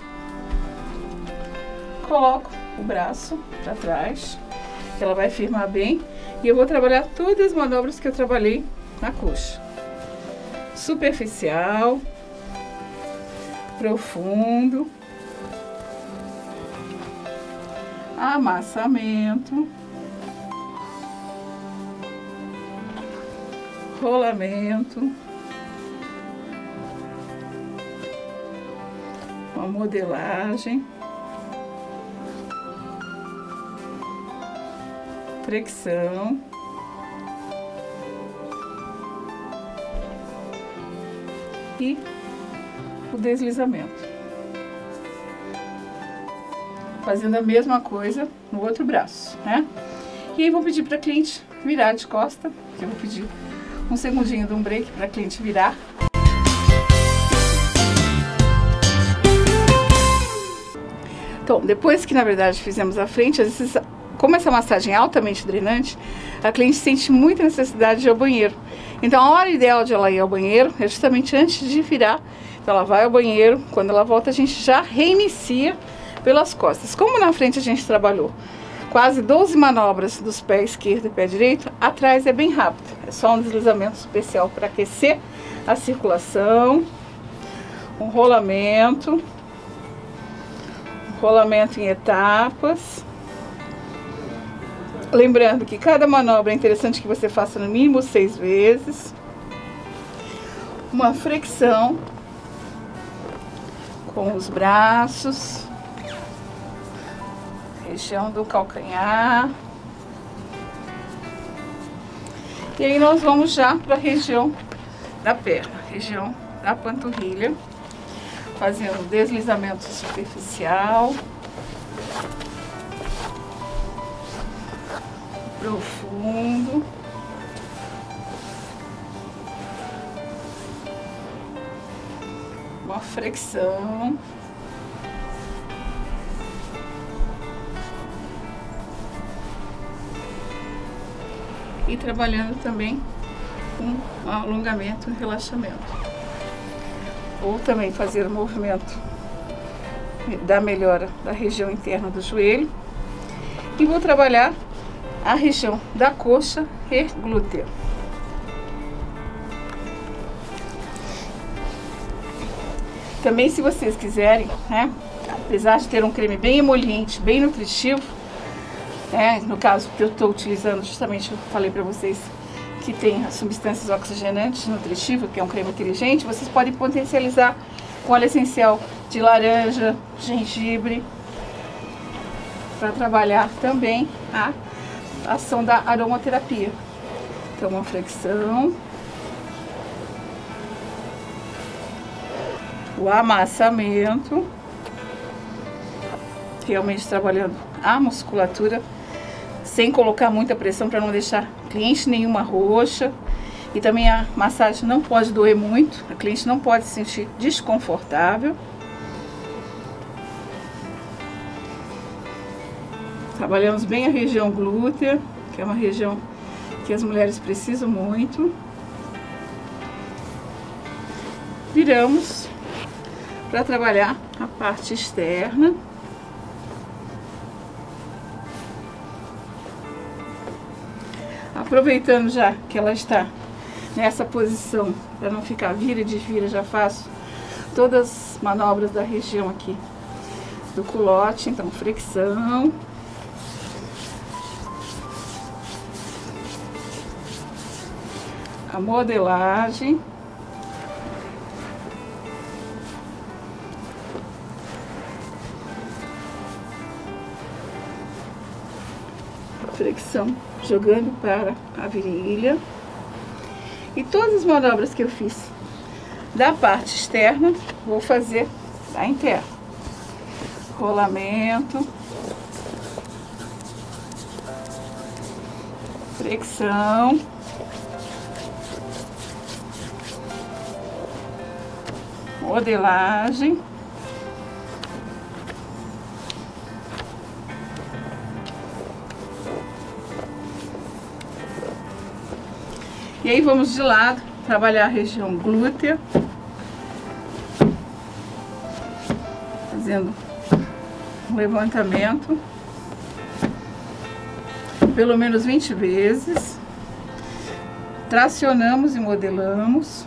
Coloco o braço para trás, que ela vai firmar bem, e eu vou trabalhar todas as manobras que eu trabalhei na coxa. Superficial, profundo, amassamento, rolamento, uma modelagem, flexão, e o deslizamento. Fazendo a mesma coisa no outro braço, né? E aí vou pedir para a cliente virar de costa, que eu vou pedir um segundinho de um break para a cliente virar. Então, depois que na verdade fizemos a frente, às vezes, como essa massagem é altamente drenante, a cliente sente muita necessidade de ir ao banheiro. Então a hora ideal de ela ir ao banheiro é justamente antes de virar. Então ela vai ao banheiro, quando ela volta a gente já reinicia pelas costas. Como na frente a gente trabalhou quase 12 manobras dos pés esquerdo e pé direito, atrás é bem rápido. É só um deslizamento especial para aquecer a circulação. um rolamento em etapas. Lembrando que cada manobra é interessante que você faça no mínimo 6 vezes. Uma flexão com os braços, região do calcanhar. E aí nós vamos já para a região da perna, região da panturrilha, fazendo deslizamento superficial, profundo. Uma flexão. E trabalhando também com alongamento e relaxamento. Ou também fazer o movimento da melhora da região interna do joelho. E vou trabalhar a região da coxa e glúteo. Também, se vocês quiserem, né, apesar de ter um creme bem emoliente, bem nutritivo, no caso que eu estou utilizando, justamente eu falei para vocês que tem as substâncias oxigenantes nutritivas, que é um creme inteligente, vocês podem potencializar com óleo essencial de laranja, gengibre, para trabalhar também a ação da aromaterapia. Então, uma flexão, o amassamento, realmente trabalhando a musculatura, sem colocar muita pressão para não deixar cliente nenhuma roxa. E também a massagem não pode doer muito, a cliente não pode se sentir desconfortável. Trabalhamos bem a região glútea, que é uma região que as mulheres precisam muito. Viramos para trabalhar a parte externa. Aproveitando já que ela está nessa posição, para não ficar vira e desvira, já faço todas as manobras da região aqui do culote. Então, flexão, a modelagem, flexão, jogando para a virilha. E todas as manobras que eu fiz da parte externa, vou fazer da interna. Rolamento, flexão, modelagem, e aí vamos de lado, trabalhar a região glútea, fazendo um levantamento, pelo menos 20 vezes, tracionamos e modelamos.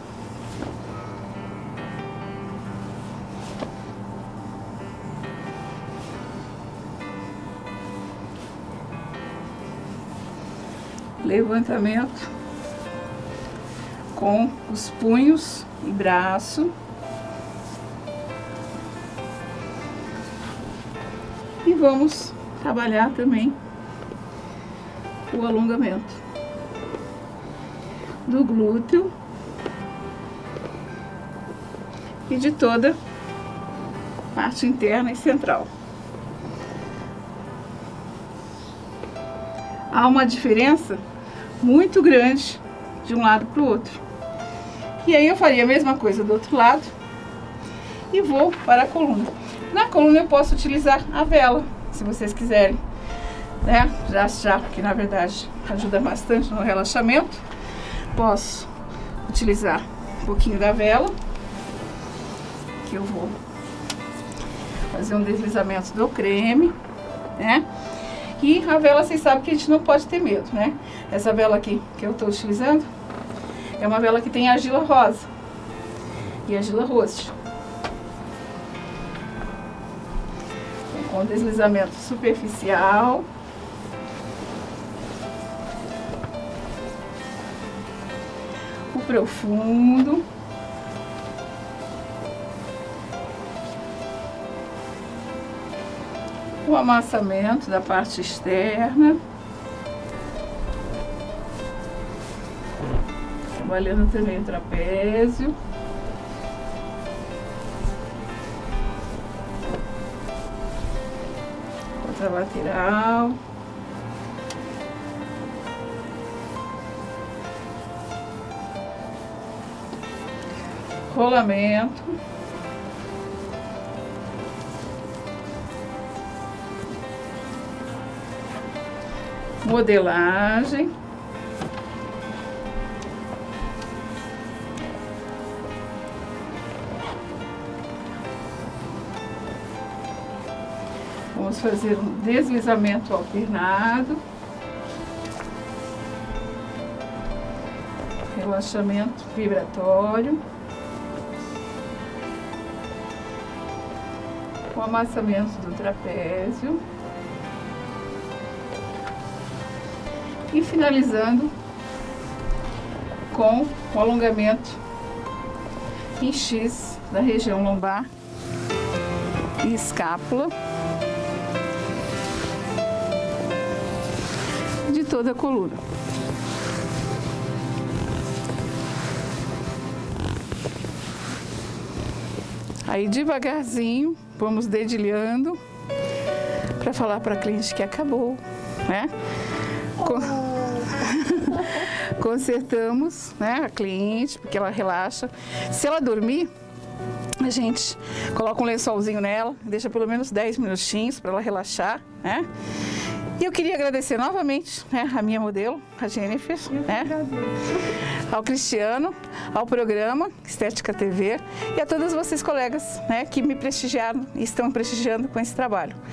Levantamento com os punhos e braço. E vamos trabalhar também o alongamento do glúteo e de toda a parte interna e central. Há uma diferença muito grande de um lado para o outro. E aí eu faria a mesma coisa do outro lado e vou para a coluna. Na coluna eu posso utilizar a vela, se vocês quiserem, né? Já porque na verdade ajuda bastante no relaxamento. Posso utilizar um pouquinho da vela, que eu vou fazer um deslizamento do creme, né? E a vela, vocês sabem que a gente não pode ter medo, né? Essa vela aqui que eu estou utilizando é uma vela que tem argila rosa e argila roxa. com deslizamento superficial. O profundo. O amassamento da parte externa. Trabalhando também o trapézio. Outra lateral. Rolamento. Modelagem. Vamos fazer um deslizamento alternado. Relaxamento vibratório. O amassamento do trapézio. E finalizando com o alongamento em X da região lombar e escápula de toda a coluna. Aí devagarzinho vamos dedilhando para falar para a cliente que acabou, né? Consertamos, né, a cliente, porque ela relaxa. Se ela dormir, a gente coloca um lençolzinho nela, deixa pelo menos 10 minutinhos para ela relaxar, né? E eu queria agradecer novamente, né, a minha modelo, a Jennifer, né, ao Cristiano, ao programa Estética TV e a todos vocês colegas, né, que me prestigiaram e estão prestigiando com esse trabalho.